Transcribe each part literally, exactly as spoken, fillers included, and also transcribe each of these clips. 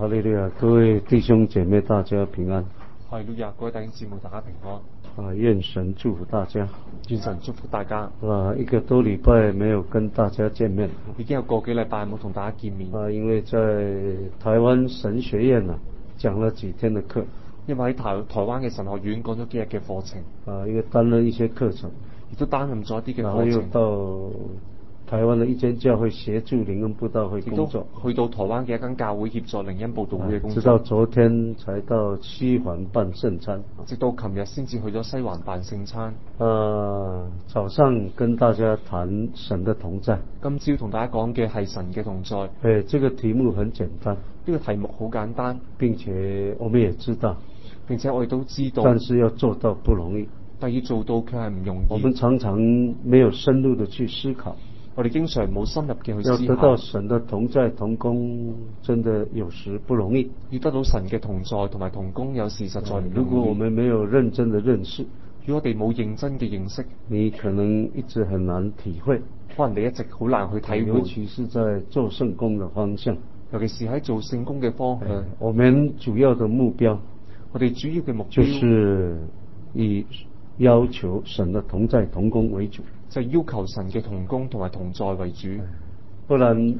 哈利路亞，各位弟兄姐妹，大家平安。 哈利路亞，各位弟兄姊妹，大家平安。 啊，願神祝福大家。 願神祝福大家。 啊，一個多禮拜沒有跟大家見面， 已經有個幾禮拜冇同大家見面。 啊，因為在台灣神學院啊講了幾天的課， 因為喺台台灣嘅神學院講咗幾日嘅課程。 啊，因為擔任一些課程， 亦都擔任咗一啲嘅課程。 然後又到台灣的一間教會協助靈恩佈道會工作， 去到台灣嘅一間教會協助靈恩佈道會嘅工作。 直到昨天才到西環辦聖餐， 直到琴日先至去咗西環辦聖餐。 啊，早上跟大家談神的同在。 今朝同大家講嘅係神嘅同在。 誒，這個題目很簡單， 呢個題目好簡單， 並且我們也知道， 並且我哋都知道， 但是要做到不容易， 但要做到卻係唔容易。 我們常常沒有深入的去思考。 我哋經常冇深入嘅去思考。 要得到神的同在同工，真的有時不容易。 要得到神嘅同在同埋同工，有時實在唔容易。 如果我們沒有認真的認識， 如果我哋冇認真嘅認識， 你可能一直很難體會。 可能你一直好難去體會。 尤其是在做聖工的方向， 尤其是喺做聖工嘅方向。 我們主要的目標， 我哋主要嘅目標就是以要求神的同在同工為主。 就係要求神嘅同工同埋同在為主， 不然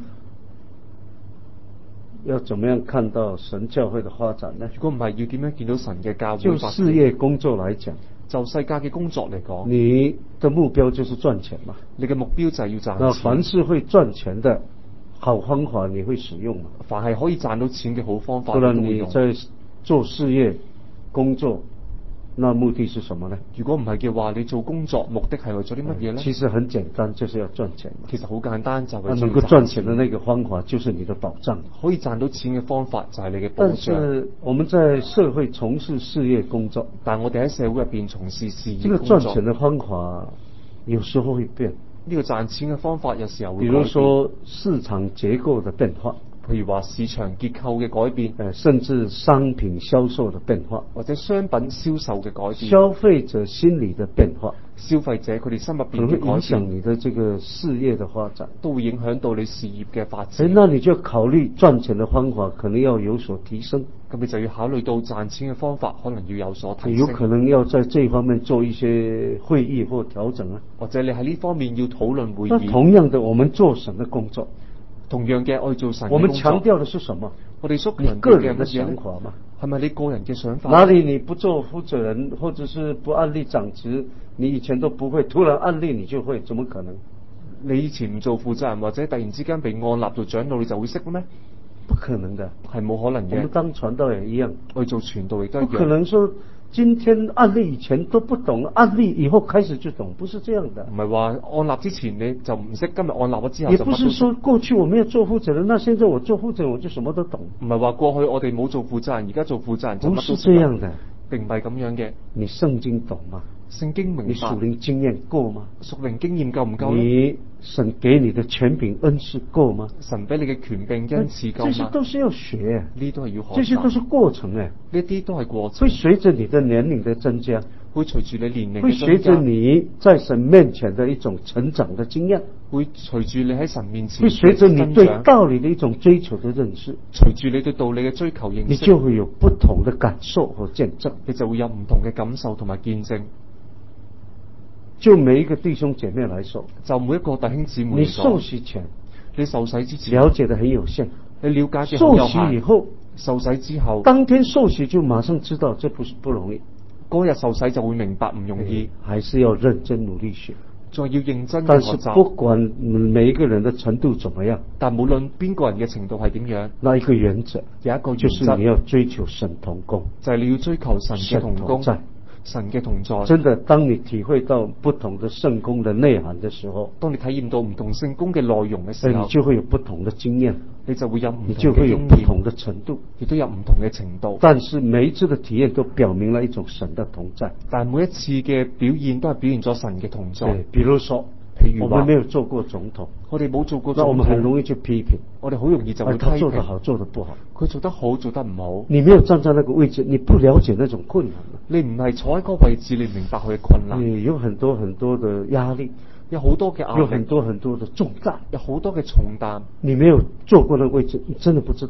要怎麼樣看到神教會的發展呢？ 如果唔係，要點樣見到神嘅教會發展？ 就事業工作來講， 就世界嘅工作嚟講， 你的目標就是賺錢嘛？ 你嘅目標就係要賺錢。 那凡是會賺錢的好方法，你會使用嘛？ 凡係可以賺到錢嘅好方法， 不然你在做事業工作，那目的是什麼呢？ 如果唔係嘅話，你做工作目的係為咗啲乜嘢呢？ 其實很簡單，就是要賺錢。 其實好簡單，就係能夠賺錢的那個方法就是你的保障。 可以賺到錢嘅方法就係你嘅保障。 但是我們在社會從事事業工作， 但我哋喺社會入邊從事事業這個賺錢的方法有時候會變。 呢個賺錢嘅方法有時候會變。 比如說市場結構的變化。 譬如話市場結構嘅改變， 誒，甚至商品銷售的變化， 或者商品銷售嘅改變， 消費者心理的變化， 消費者佢哋心入邊嘅改變， 影響你的這個事業的發展， 都會影響到你事業嘅發展。 誒，那你就考慮賺錢的方法可能要有所提升， 咁你就要考慮到賺錢嘅方法可能要有所提升， 有可能要在這方面做一些會議或調整啊， 或者你喺呢方面要討論會議。 那同樣的，我們做神的工作。 同樣嘅愛做神嘅我們強調的是什麼？ 我哋所你個人的想法嘛？ 係咪你個人嘅想法？ 哪裡你不做負責人，或者是不按立長職，你以前都不會，突然按立你就會，怎麼可能？ 你以前唔做負責人，或者突然之間被按立做長老，你就會識咩？ 不可能的， 係冇可能嘅。 我們當傳道也一樣， 我做傳道亦都一樣。 不可能說今天按立以前都不懂，按立以後開始就懂，不是這樣的。 唔係話按立之前你就唔識，今日按立咗之後就乜都識。 也不是說過去我沒有做負責人，那現在我做負責人我就什麼都懂。 唔係話過去我哋冇做負責人，而家做負責人就乜都識。 不是這樣的， 並唔係咁樣嘅。 你聖經懂嗎？ 聖經明白。 你屬靈經驗夠嗎？ 屬靈經驗夠唔夠？ 你神給你的權柄恩賜夠嗎？ 神俾你嘅權柄恩賜夠嗎？ 這些都是要學， 呢都係要學習。 這些都是過程誒， 呢啲都係過程。 會隨着你的年齡的增加， 會隨住你年齡會隨着你在神面前的一種成長的經驗， 會隨住你喺神面前， 會隨着你對道理的一種追求的認識， 隨住你對道理嘅追求認識， 你就會有不同的感受和見證， 你就會有唔同嘅感受同埋見證。 就每一個弟兄姐妹來說， 就每一個弟兄姊妹， 你受洗前， 你受洗之前了解得很有限， 你了解嘅好有限。 受洗以後， 受洗之後， 當天受洗就馬上知道這不是不容易， 嗰日受洗就會明白唔容易， 還是要認真努力學。 再要認真但學習。 是不管每一個人的程度怎麼樣， 但無論邊個人嘅程度係點樣， 那一個原則有一個原則， 就是你要追求神同工， 就係你要追求神嘅同工， 在神嘅同在。 真的，當你體會到不同的聖工的內涵的時候， 當你體驗到唔同聖工嘅內容嘅時候， 你就會有不同的經驗， 你就會有唔同嘅經驗， 你就會有不同的程度， 亦都有唔同嘅程度。 但是每一次的體驗都表明了一種神的同在， 但每一次嘅表現都係表現咗神嘅同在。 比如說，譬如我們沒有做過總統， 我哋冇做過總統， 那我們很容易去批評， 我哋好容易就會批評他做得好，做得不好， 佢做得好，做得唔好。 你沒有站在那個位置，你不了解那種困難， 你唔係坐喺嗰個位置，你明白佢嘅困難。 你有很多很多的壓力， 有好多嘅壓力， 有很多很多的重擔， 有好多嘅重擔。 你沒有坐過那個位置，你真的不知道。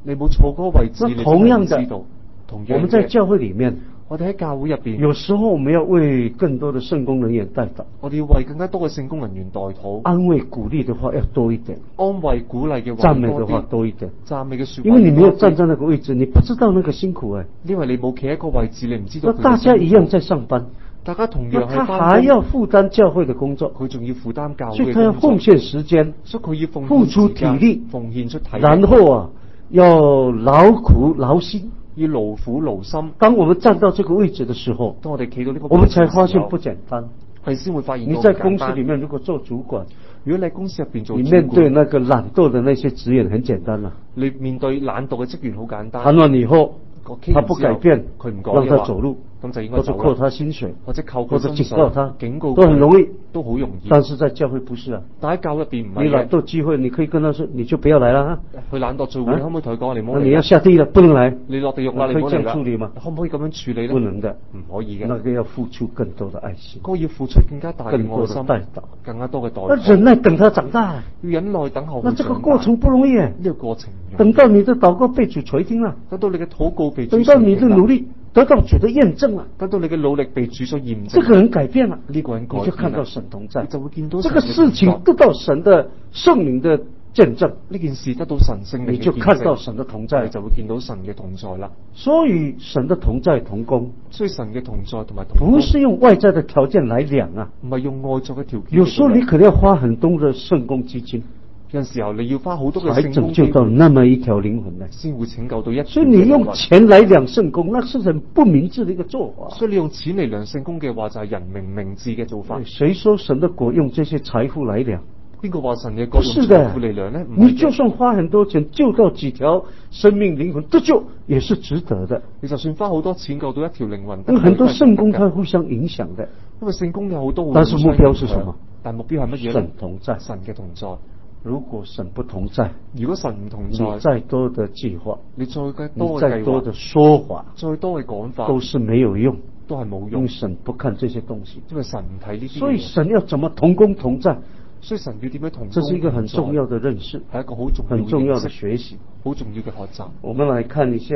你冇坐嗰個位置， 那你真同樣的係唔知道。同樣我們在嘅， 教會裡面， 我哋喺教會入邊， 有時候我們要為更多的聖工人員代禱， 我哋要為更加多嘅聖工人員代禱， 安慰鼓勵的話要多一點， 安慰鼓勵嘅話讚美的話多啲， 多一點。 讚美嘅説話。 因為你沒有站在那個位置，你不知道那個辛苦哎。 因為你冇企喺個位置，你唔知道那佢嘅大家一辛苦樣在上班， 大家同那樣他還係翻工， 要負擔教會的工作， 佢仲要負擔教所以他要會嘅工作奉獻時間， 所以佢要奉付出獻時間體力奉獻出體力， 然後啊，要勞苦勞心。 要勞苦勞心。 當我們站到這個位置的時候， 當我哋企到呢個我們位置嘅時候， 才發現不簡單。 我哋先會發現你到唔簡在公司單裡面如果做主管， 如果你喺公司入邊做主你面對管， 那個懶惰的那些職員很簡單啦、 你面對懶惰嘅職員好簡單。 談完以後， 個傾他不改變， 佢唔改讓嘅話他走路， 咁就應該或者扣走啦， 他薪水， 或者扣或者佢薪水警告他， 警告都很容易。 都好容易。 但是在教會不是啊， 但喺教入邊唔係你懶嘅， 惰聚會，你可以跟他說，你就不要來了啊。 去懶惰聚會， 啊你可唔可以同佢講你唔好那你要嚟啦？ 下地了，不能來， 你落地獄啦，你可以這唔好嚟啦樣處理嗎？ 可唔可以咁樣處理咧？ 不能的， 唔可以嘅。 那個要付出更多的愛心， 嗰個要付出更加大嘅更多的愛心， 代禱， 更加多嘅代那禱， 忍耐等他長大， 要忍耐等候佢那這個長大過程不容易。 呢個過程唔容易， 等到你的禱告被主垂聽了， 等到你嘅禱告被主等到你的垂聽啦努力得到主的驗證了， 等到你嘅努力被主所驗證， 這個人改變了， 呢個人改變啦你就看到神同在你，就會見到這個神嘅事情同在得到神的聖靈的見證， 呢件事得到神聖靈嘅你就見證看到神的同在你。就會見到神嘅同在啦。 所以神的同在同工， 所以神嘅同在同埋同工不是用外在的條件來量啊。 唔係用外在嘅條件， 有時候你可能要花很多的聖工基金， 有陣時候你要花好多嘅才聖工拯救到那麼一條靈魂呢。 先會拯救到一。 所以你用錢來量聖工，那是很不明智的一個做法。 所以你用錢嚟量聖工嘅話，就係人明明智嘅做法。 誰說神的國用這些財富來量？ 邊個話神嘅國不是的用財富嚟量呢？唔係嘅你就算花很多錢救到幾條生命靈魂，得救也是值得的。 你就算花好多錢救到一條靈魂， 因為很多聖工都係它互相影響的， 因為聖工有好多， 但是目標是什麼？ 但目標係乜嘢呢？ 神同在。 神嘅同在。 如果神不同在， 如果神唔同你在， 再多的計劃， 你再嘅你多嘅計劃， 再多的說法， 再多嘅講法， 都是沒有用， 都係冇用因為，神不看這些東西。 因為神唔睇呢啲嘢。 所以神要怎麼同工同在， 所以神要點樣同工這是一個很重要同的認識， 在，係一個好重要很重要的認識學習。 好重要嘅學習。 我們來看一下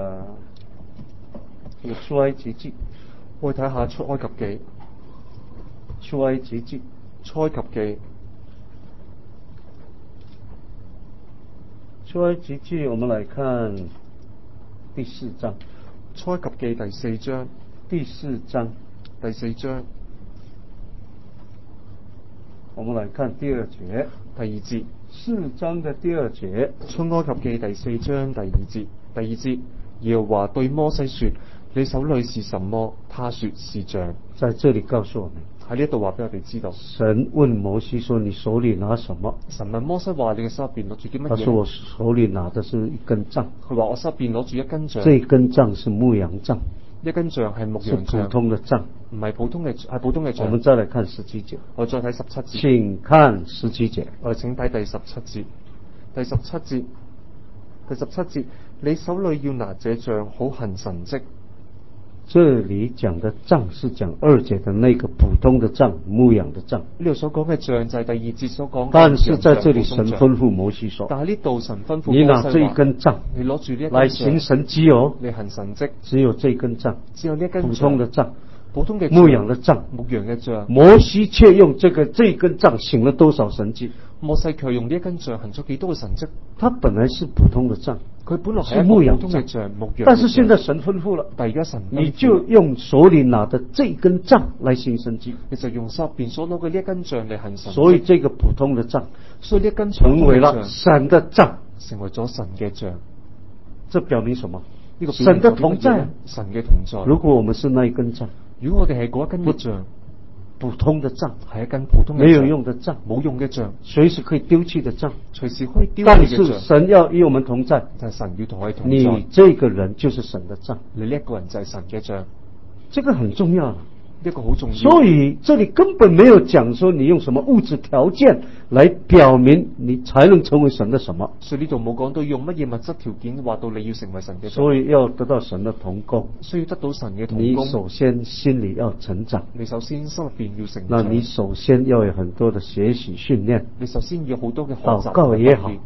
這個出埃及記， 我哋睇下出埃及記， 出埃及記， 出埃及記， 出埃及記，我們來看第四章， 出埃及記第四章， 第四章， 第四章我們來看第二節， 第二節， 四章的第二節， 出埃及記第四章第二節，第二節，耶和華對摩西說：你手裏是什麼？他說是杖。 在這裡告訴我們， 喺呢一度話俾我哋知道， 神問摩西說：你手裡拿什麼？ 神問摩西話：你嘅手入邊攞住啲乜他說：我嘢？ 手裡拿的是一根杖， 佢話：我手入邊攞住一根杖， 這根杖是牧羊杖， 一根杖係牧是普羊杖， 通的杖。 唔係普通嘅，係普通嘅杖我們。再來看十七節， 我再睇十七節。 請看十七節。 我哋請睇第十七節，第十七節，第十七節，你手裏要拿這杖，好行神蹟。 這裡講的杖是講二節的那個普通的杖，牧羊的杖。 呢度所講嘅杖就係第二節所講嘅。 但是在這裡神吩咐摩西說： 但係呢度神吩咐你拿這一摩西話， 根杖你攞住呢一根來行神蹟哦， 你行神蹟， 只有這根杖， 只有呢一根普通的杖， 普通嘅牧羊的杖。 牧羊嘅杖。 摩西卻用這個這根杖行了多少神蹟？ 摩西卻用呢一根杖行咗幾多嘅神蹟？ 他本來是普通的杖， 佢本來是係牧羊杖一個普通嘅杖，牧羊嘅杖。 但是現在神吩咐了， 但而家神吩咐你就用手裡拿的這根杖來行神蹟。 你就用手邊所攞嘅呢一根杖嚟行神蹟。 所以這個普通的杖所以呢一根成為了杖神的杖， 成為咗神嘅杖。 這表明什麼？ 呢個神的同在。 神嘅同在。 如果我們是那一根杖， 如果我哋係嗰一根嘅杖， 普通的杖， 係一根普通嘅沒有用的杖， 冇用嘅杖， 隨時可以丟棄的杖， 隨時可以丟但是棄嘅杖。 神要與我們同在， 但係神要同我哋同你在， 這個人就是神的杖， 你呢一個人就係神嘅杖， 這個很重要。 呢個好重要。 所以這裡根本沒有講說你用什麼物質條件來表明你才能成為神的什麼， 所以呢度冇講到用乜嘢物質條件話到你要成為神嘅杖。 所以要得到神的同工， 需要得到神嘅同你工， 首先心裡要成長， 你首先心入邊要成那長， 你首先要有很多的學習訓練， 你首先要好多嘅學習禱告也好訓練，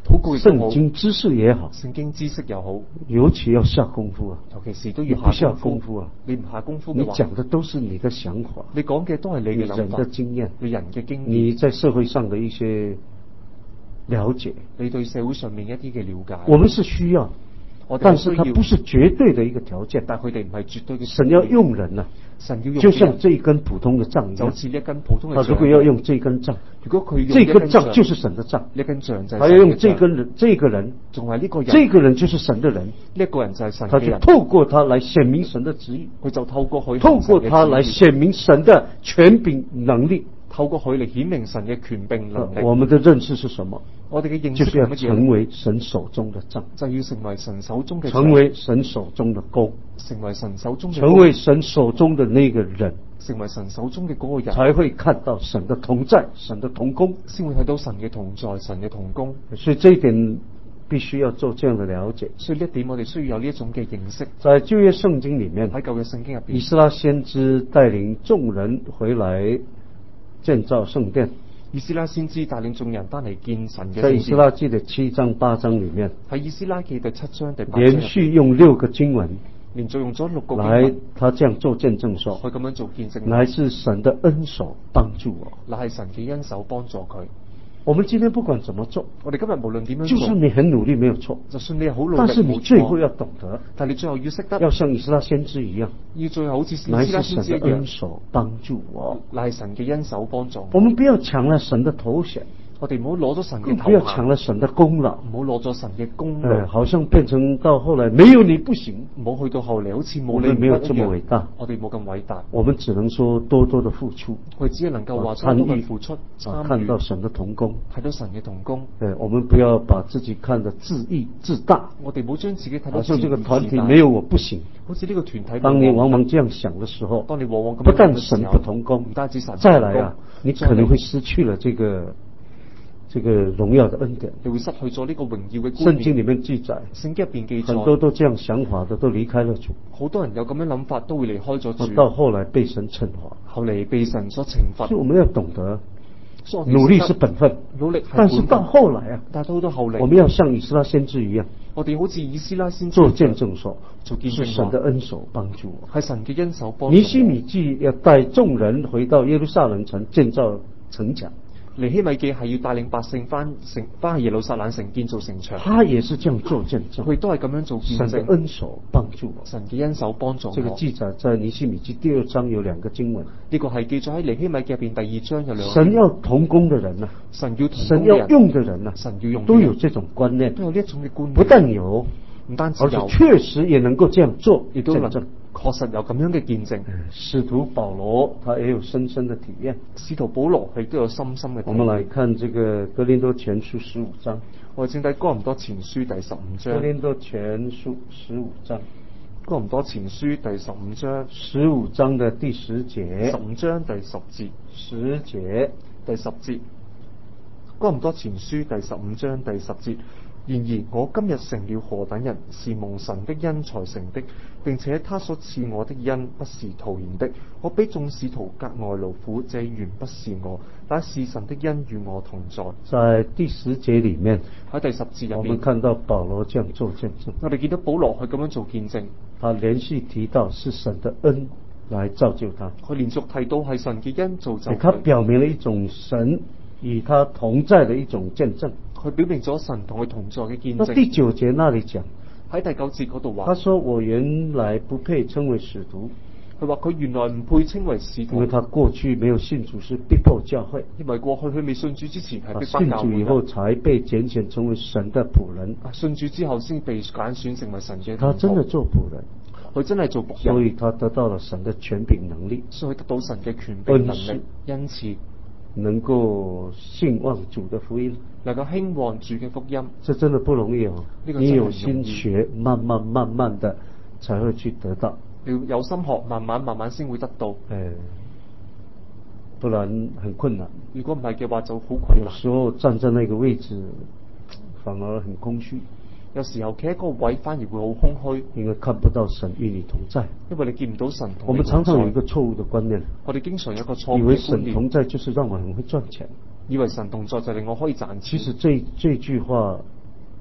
禱告亦都好， 聖經知識也好， 聖經知識又好， 尤其要下功夫啊！ 尤其是都你不下要下功夫功夫啊！ 你唔下功夫你嘅話， 講的都是你的想法， 你講嘅都係你你人嘅諗法的，經驗， 你人嘅經驗， 你在社會上的一些了解， 你對社會上面一啲嘅了解。 我們是需要， 我哋但係需要， 是它不是絕對的一個條件。 但佢哋唔係絕對嘅。 神要用人啊， 神要用就像人這一根普通的杖一樣， 就好似呢一根普通嘅他如杖。 果要用這根杖， 如果佢用這一根根杖就是神的杖， 呢根杖就係還要用這神嘅杖， 根人，這個人， 仲係呢個人， 這個人就是神的人， 呢一個人就係神他就嘅人， 透過他來顯明神的旨意， 佢就透過佢透過他來顯顯明神的權柄能力。 透過佢嚟顯明神嘅權柄能力。 我們的認識是什麼？ 我哋嘅認就是要識係乜嘢？ 成為神手中的杖， 就要成為神手中嘅杖， 成為神手中的弓， 成為神手中嘅成為神手中的那個人， 成為神手中嘅嗰個人， 才會看到神的同在，神的同工。 先會睇到神嘅同在，神嘅同工。 所以這一點必須要做這樣的了解。 所以呢一點，我哋需要有呢一種嘅認識。 在舊約聖經裡面， 喺舊約聖經入邊， 以斯拉先知帶領眾人回來建造聖殿。 以斯拉先知帶領眾人翻嚟見神嘅聖在殿。 以斯拉記的七章八章裡面， 喺以斯拉記第七章第八章入邊， 連續用六個經文連續用咗六個經來文， 他這樣做見證說， 去咁樣做見證。 乃是神的恩手幫助我。 乃係神嘅恩手幫助佢。 我們今天不管怎麼做， 我哋今日無論點樣就做， 算你很努力沒有錯， 就算你係好努力， 但是你冇錯最後要懂得， 但你最後要識得， 要像以斯拉先知一樣， 要最後好似以斯乃拉是先知一神的恩樣， 手幫助我。 乃係神嘅恩手幫助我們不要搶了神的頭銜， 我哋唔好攞咗神嘅更不要頭銜， 搶了神的功勞。 唔好攞咗神嘅功哎， 勞， 好像變成到後來沒有你不行。 唔好去到後嚟好似我冇你們沒有這麼唔一樣偉大， 我哋冇咁偉大， 我們只能說多多的付出， 佢只係能夠話啊多多參與嘅付出啊參與， 看到神的同工。 睇到神嘅同工。 哎，我們不要把自己看得自義自大， 我哋唔好將自己睇到好像這個自團體自大沒有我不行。 好似呢個團體， 當你往往這樣想的時候， 當你往往咁不但樣嘅時候神不同工唔單止神不同工再來啊，你可能會再嚟失去了這個這個榮耀的恩典。 你會失去咗呢個榮耀嘅觀聖經念。 裡面記載， 聖經入邊記很多載， 都這樣想法的都離開了主， 好多人有咁樣諗法，都會離開咗主， 到後來被神懲罰。 後嚟被神所懲罰。 所以我們要懂得， 所以我哋努力識得是本分， 努力係但是到本分後來啊， 但係到到後嚟， 我們要像以斯拉先知一樣， 我哋好似以斯拉先知做見證說， 做見證是神的恩手幫助我。 係神嘅恩手幫助我。 尼希米記要帶眾人回到耶路撒冷城建造城牆， 尼希米記係要帶領百姓翻城翻去耶路撒冷城建造城牆， 他也是這樣做見證， 佢都係咁樣做見神的證。 恩手幫助我。 神嘅恩手幫助我。 這個記載在尼希米記第二章有兩個經文， 呢個係記載喺尼希米記入邊第二章有兩個。 神要同工的人啊， 神要同神要工嘅人用的人啊， 神要用嘅人都有這種觀念都，有呢一種嘅觀念。 不但有， 唔單止而且有， 確實也能夠這樣做亦都能見證。 確實有咁樣嘅見證。 使徒保羅他也有深深的體驗。 使徒保羅佢都有深深嘅體我們來驗。 看這個哥林多前書十五章， 我哋正睇哥林多前書第十五章。 哥林多前書十五章， 哥林多前書第十五章， 十五章的第十節， 十五章第十節， 十節， 第十節。哥林多前書第十五章第十節。然而我今日成了何等人，是蒙神的恩才成的，並且他所賜我的恩不是徒然的。我比眾使徒格外勞苦，這原不是我，乃是神的恩與我同在。 在第十節裡面， 喺第十節入邊， 我們看到保羅這樣做見證， 我哋見到保羅佢咁樣做見證， 他連續提到是神的恩來造就他， 佢連續提到係神嘅恩造就他佢， 表明了一種神與他同在的一種見證。 佢表明咗神同佢同在嘅見那第證。 九節那裡講， 喺第九節嗰度話， 他說我原來不配稱為使徒， 佢話佢原來唔配稱為使徒因為，他過去沒有信主，是逼迫教會。 因為過去佢未信主之前係啊逼迫信主以教會嘅， 後才被揀選成為神的僕人， 啊信主之後先被揀選成為神嘅他真的門徒， 做僕人， 佢真係做僕所人， 以他得到了神的權柄能力， 所以得到神嘅權柄能恩力，因此能夠興旺主的福音。 能夠興旺主嘅福音。 這真的不容易哦， 這個真的你有很容易心學，慢慢慢慢的才會去得到， 你要有心學，慢慢慢慢先會得到。 哎，不然很困難。 如果唔係嘅話，就好困難。 有時候站在那個位置，反而很空虛， 有時候企喺嗰個位反而會好空虛， 因為看不到神與你同在。 因為你見唔到神同我們你同在。 常常有一個錯誤的觀念， 我哋經常有一個錯以為誤嘅觀念， 神同在就是讓我很會賺錢。 以為神同在就令我可以賺錢。 其實這這句話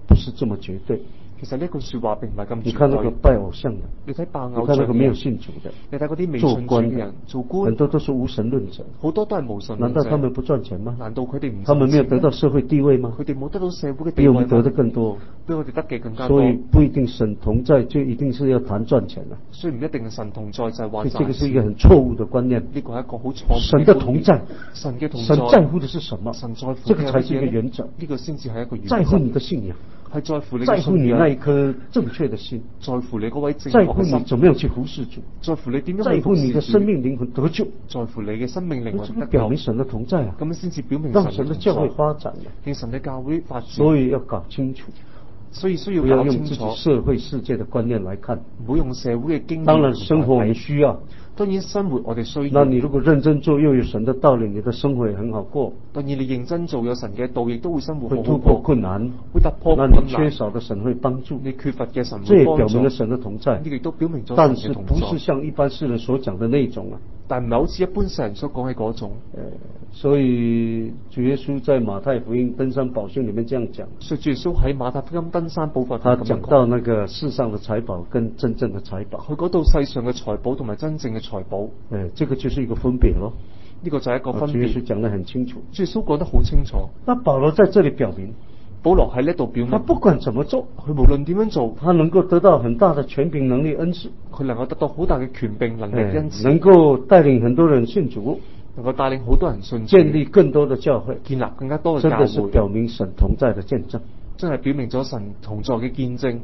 不是這麼絕對。 其實呢句説話並唔係咁絕你看那個對。 拜偶像的， 你睇拜你偶像嘅人看那個沒有，信主的， 你睇嗰啲未做信主官的嘅人做很官， 多都是無神論者。 好多都係無神論者。 難道他們不賺錢嗎？ 難道佢哋唔他們沒有賺錢咩得到社會地位嗎？ 佢哋冇得到社會嘅地位嗎？ 比我們得的更多。 比我哋得嘅更加多。 所以不一定神同在就一定是要談賺錢的。 所以唔一定神同在就係話所以這個賺錢。 是一個很錯誤的觀念。 呢個係一個好錯誤嘅神的同在， 神嘅同神在， 在乎的是什麼？ 神在乎這個才是一嘅係乜嘢呢個原則。 呢個先至係一個原則。 在乎你的信仰， 係在乎你嘅在乎你信仰， 那一顆正確的心， 在乎你嗰位正在乎你確嘅心， 怎麼樣去服侍主， 在乎你點樣在乎你的去服侍主生命靈魂得救。 在乎你嘅生命靈這個魂得救表明神的同在啊， 咁樣先至表明讓神神的教會同在發展啊。 令神嘅教會發展。 所以要搞清楚， 所以需要不要搞清楚用自己，社會世界的觀念來看。 唔好用社會嘅經驗。 當然生活我們需要， 當然生活我哋需要。 那你如果認真做，又有神的道理，你的生活也很好過， 當然你認真做，有神嘅道，亦都會生活好好會突破過， 困難。 會突破那困難。 你缺少的神會幫助， 你缺乏嘅神這也會幫助。 表明了神的同在呢。個亦都表明咗但是神嘅同在。 不是像一般世人所講的那種啊。 但唔係好似一般世人所講嘅嗰種。 呃，所以主耶穌在馬太福音登山寶訓裡面這樣講， 所以主耶穌喺馬太福音登山寶訓他咁樣講到那個世上的財寶跟真正的財寶， 佢講到世上嘅財寶同埋真正嘅財寶， 呃，這個就是一個分別咯。 呢個就係一個分主耶穌別。 講得很清楚。 主耶穌講得好清楚。 那保羅在這裡表明， 保羅喺呢度表明， 他不管怎麼做， 佢無論點樣做， 他能夠得到很大的權柄、能力、恩賜， 佢能夠得到好大嘅權柄能力， 呃因此能夠帶領很多人信主， 能夠帶領好多人信主， 建立更多的教會， 建立更加多嘅真教會， 的是表明神同在的見證。 真係表明咗神同在嘅見證。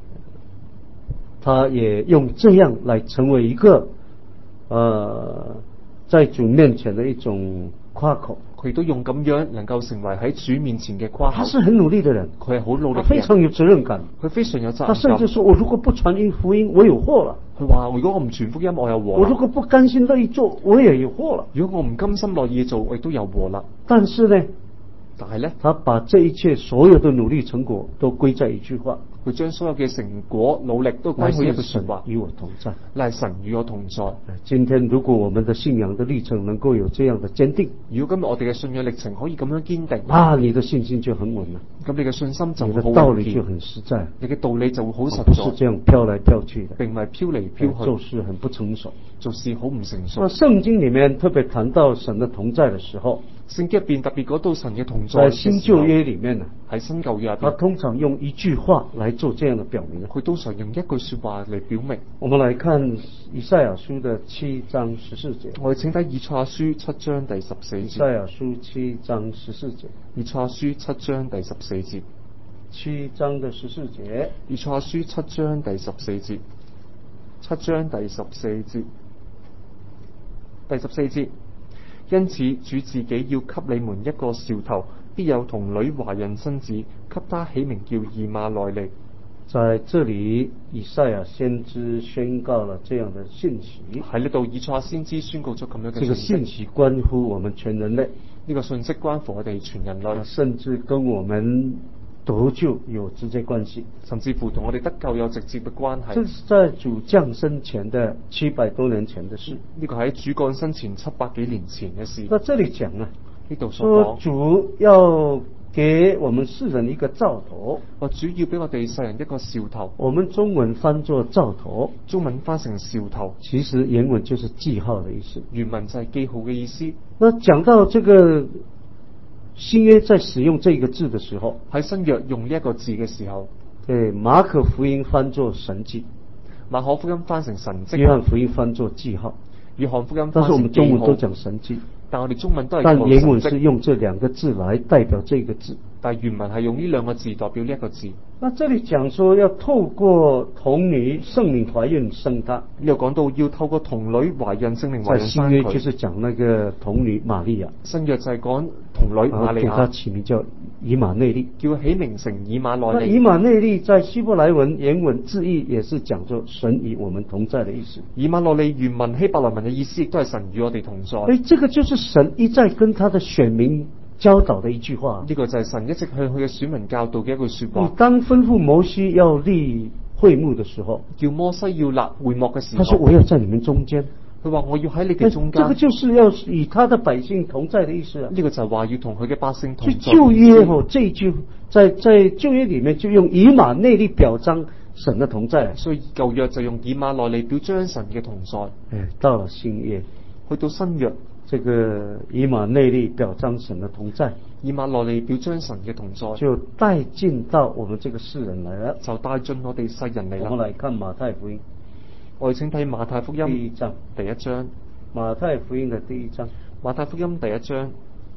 他也用這樣來成為一個，呃，在主面前的一種誇口。 佢都用咁樣能夠成為喺主面前嘅誇口。 他是很努力的人， 佢係好努力嘅人， 他非常有責任感。 佢非常有責他任感。 甚至說：我如果不傳福音，我有禍了。 佢話：如果我唔傳福音，我有禍啦。 我如果不甘心樂意做，我也有禍了。 如果我唔甘心樂意做，我亦都有禍啦。 但是呢， 但係咧， 他把這一切所有的努力成果都歸在一句話： 佢將所有嘅成果努力都歸乃去一是神句說話， 與我同在。 乃係神與我同在。 今天如果我們的信仰的歷程能夠有這樣的堅定， 如果今日我哋嘅信仰歷程可以咁樣堅定， 啊，你的信心就很穩了， 咁你嘅信心就你會好的道理就穩健， 很實在， 你嘅道理就會好實不是這在， 樣飄來飄去的， 並唔係飄嚟飄做去， 事很不成熟。 做事好唔成熟那。聖經裡面特別談到神的同在的時候， 聖經入邊特別講到神嘅同在在嘅時候， 新舊約裡面呢， 喺新舊約入他邊， 通常用一句話來做這樣的表明。 佢通常用一句說話嚟表明。 我們來看以賽亞書的七章十四節。 我哋請睇以賽亞書七章第十四以賽節。 亞書七章十四節。 以賽亞書七章第十四節。 七章的十四節。 以賽亞書七章第十四節。七章第十四節。第十四節。因此主自己要給你們一個兆頭，必有童女懷孕生子，給他起名叫以馬內利。 在這裡，以賽亞先知宣告了這樣的信息。 喺呢度，以賽亞先知宣告咗咁樣嘅這個信息。 信息關乎我們全人類， 呢個信息關乎我哋全人類， 甚至跟我們得救有直接關係， 甚至乎同我哋得救有直接嘅關係。 這是在主降生前的七百多年前的事。 呢個喺主降生前七百幾年前嘅事。 那這裡講啊， 呢度所說講， 主要給我們世人一個兆頭， 我主要俾我哋世人一個兆頭。 我們中文翻作兆頭， 中文翻成兆頭， 其實原文就是記號的意思。 原文就係記號嘅意思。 那講到這個新約在使用這個字的時候， 喺新約用呢一個字嘅時候， 對，馬可福音翻作神蹟， 馬可福音翻成神蹟， 約翰福音翻作記號， 約翰福音但是我翻成記號們中文都。講神蹟， 但我哋中文都係但講原文是神蹟， 用這兩個字來代表這個字。 但係原文係用呢兩個字代表呢一個字。 那這裡講說要透過童女聖靈懷孕生他， 呢度講到要透過童女懷孕聖靈懷在孕生新約就佢。 是講那個童女瑪利亞， 新約就係講童女然後給她瑪利亞， 起名叫以馬內利。 叫佢起名成以馬那內利。 以馬內利在希伯來文原文字義也是講作神與我們同在的意思。 以馬內利原文希伯來文嘅意思亦都係神與我哋同在。 哎，這個就是神一再跟他的選民教導的一句話。 呢個就係神一直向佢嘅選民教導嘅一句說你話。 當吩咐摩西要立會幕的時候， 叫摩西要立會幕嘅時候， 他說我要在你們中間。 佢話我要喺你哋那中間， 這個就是要與他的百姓同在的意思啊。 呢個就係話要同佢嘅百姓同在。 所以舊約哦，這一句在在舊約裡面就用以馬內利表彰神的同在。 所以舊約就用以馬內利表彰神嘅同在。 哎，到了新約， 去到新約， 這個以馬內利表彰神的同在， 以馬內利表彰神嘅同在， 就帶進到我們這個世人來了。 就帶進我哋世人嚟啦。 我們來看馬太福音， 我哋請睇馬太福音第一章， 第一章， 馬太福音的第一章， 馬太福音第一章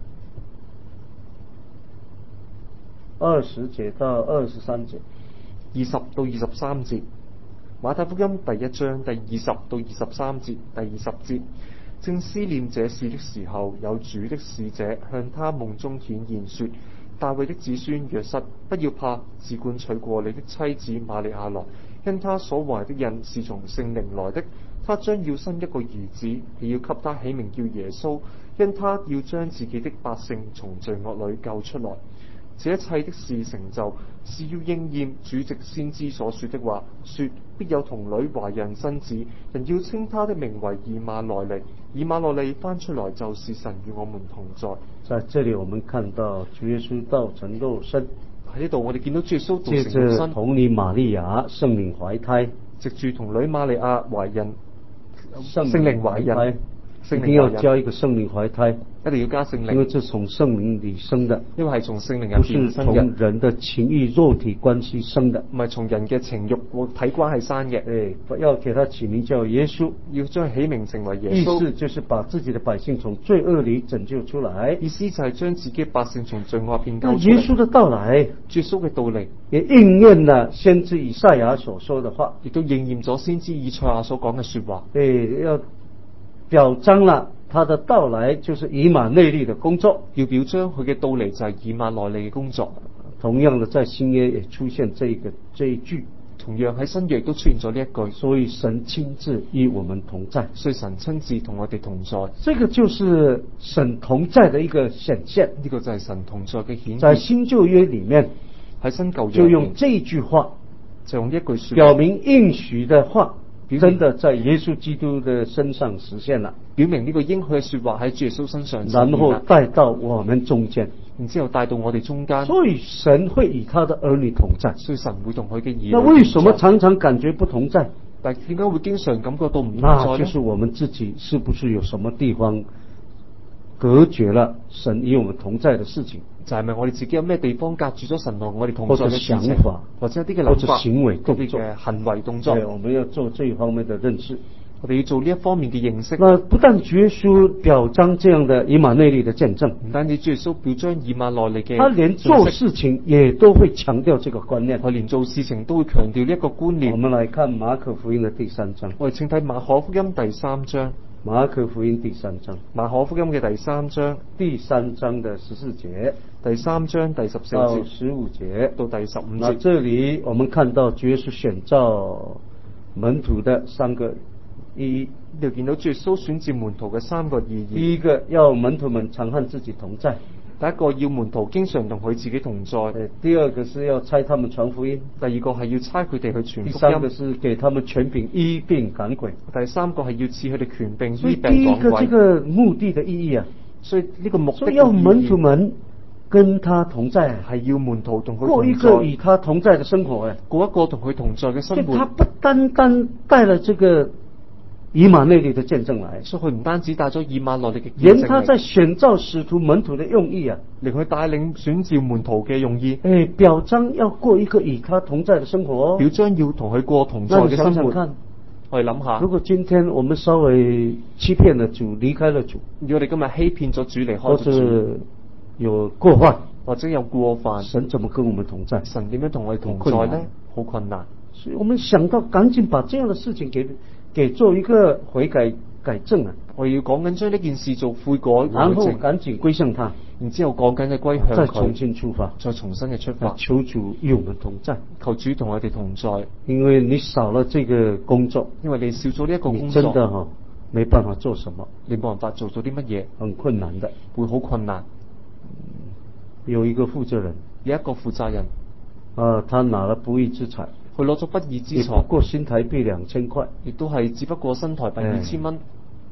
二十節到二十三節， 二十到二十三節。馬太福音第一章第二十到二十三節，第二十節。正思念這事的時候，有主的使者向他夢中顯現說：大衛的子孫約瑟，不要怕，只管娶過你的妻子瑪利亞來，因他所懷的孕是從聖靈來的。他將要生一個兒子，你要給他起名叫耶穌，因他要將自己的百姓從罪惡裏救出來。這一切的事成就，是要應驗主藉先知所說的話，說必有童女懷孕生子，人要稱他的名為以馬內利。以馬內利翻出來就是神與我們同在。 在這裡我們看到主耶穌道成肉身， 喺呢度我哋見到主耶穌道借着成肉身， 童女瑪利亞聖靈懷胎， 藉住童女瑪利亞懷孕， 聖聖靈懷孕，聖一定要靈懷孕， 加一個聖靈懷胎， 一定要加聖因為靈， 這從聖靈裡生的， 因為係從聖靈入不是從邊生嘅， 人的情慾肉體關係生的。 唔係從人嘅情慾和體關係生嘅。 哎，要給他起名叫耶穌， 要將佢起名成為耶意思穌， 就是把自己的百姓從罪惡裡拯救出來。 意思就係將自己百姓從罪惡入邊那救出嚟。 耶穌的到來， 耶穌嘅到嚟， 也應驗了先知以賽亞所說的話， 亦都應驗咗先知以賽亞所講嘅說話。 哎，要表彰了他的到來，就是以馬內利的工作。 要表彰佢嘅到嚟就係以馬內利嘅工作。 同樣的，在新約也出現這個這一句， 同樣喺新約亦都出現咗呢一句， 所以神親自與我們同在。 所以神親自同我哋同在。 這個就是神同在的一個顯現。 呢個就係神同在嘅顯在現。 新舊約裡面， 喺新舊約就用這句話， 就用一句說表話， 明應許的話， 明真的在耶穌基督的身上實現了， 表明呢個應許嘅說話喺主耶穌身上實然後現啦， 帶到我們中間。 然之後帶到我哋中間。 所以神會與他的兒女同在。 所以神會同佢嘅兒女那同在。 為什麼常常感覺不同在？ 但係點解會經常感覺到唔同那在呢？ 就是我們自己是不是有什麼地方隔絕了神與我們同在的事情， 就係咪我哋自己有咩地方隔住咗神同我哋同或者在嘅事情， 想法， 或者有啲嘅或者諗法、 行為嗰動作？ 啲嘅行為動作對，，我們要做這一方面的認識。 我哋要做呢一方面嘅認識。 那不但主耶穌表彰這樣的以馬內利的見證， 唔單止主耶穌表彰以馬內利嘅， 他連做事情也都會強調這個觀念。 佢連做事情都會強調呢一個觀念。 我們來看馬可福音的第三章。 我哋請睇馬可福音第三章， 馬可福音第三章， 馬可福音嘅第三章， 第三章的十四節第三章第十四到節十五節。 到第十五那節。 這裡我們看到主耶穌選召門徒的三個意義。 呢度見到主耶穌選召門徒嘅三個意義。 第一個，要門徒們常和自己同在； 第一個要門徒經常同佢自己同在； 呃第二個是要差他們傳福音； 第二個係要差佢哋去傳第三個福音； 是給他們權柄醫病趕鬼。 第三個係要賜佢哋權柄所以醫病第一個趕鬼。 這個目的的意義啊， 所以呢個目的所以要門徒嘅意義們跟他同在， 係要門徒同佢過一同在， 個與他同在的生活啊。 過一個同佢同在嘅生活。 所以他不單單帶了這個以馬內利的見證來， 所以佢唔單止帶咗以馬內利嘅見證連他在選召使徒門徒的用意啊， 嚟去帶領選召門徒嘅用意， 哎，表彰要過一個與他同在的生活哦。 表彰要同佢過同在那你嘅生活。 想想看， 我哋諗下， 如果今天我們稍微欺騙了主，離開了主， 如果我哋今日欺騙咗主離或開咗主， 者有過犯， 或者有過犯， 神怎麼跟我們同在？ 神點樣同我哋同很困難在呢？好困難。 所以我們想到趕緊把這樣的事情給給做一個悔改改正啊， 我要講緊將呢件事做悔改然後改正， 趕緊歸向他， 然之後講緊嘅歸向再重佢， 新出發， 再重新嘅出發， 求主與我們同在。 求主同我哋同在。 因為你少了這個工作， 因為你少咗呢一個工你真的作， 哈、沒辦法做什麼， 你冇辦法做到啲乜嘢， 很困難的。 會好困難。 有一個負責人， 有一個負責人， 啊，他拿了不義之財， 佢攞咗不義之也不財， 過新台幣兩千塊， 亦都係只不過新台幣二千蚊。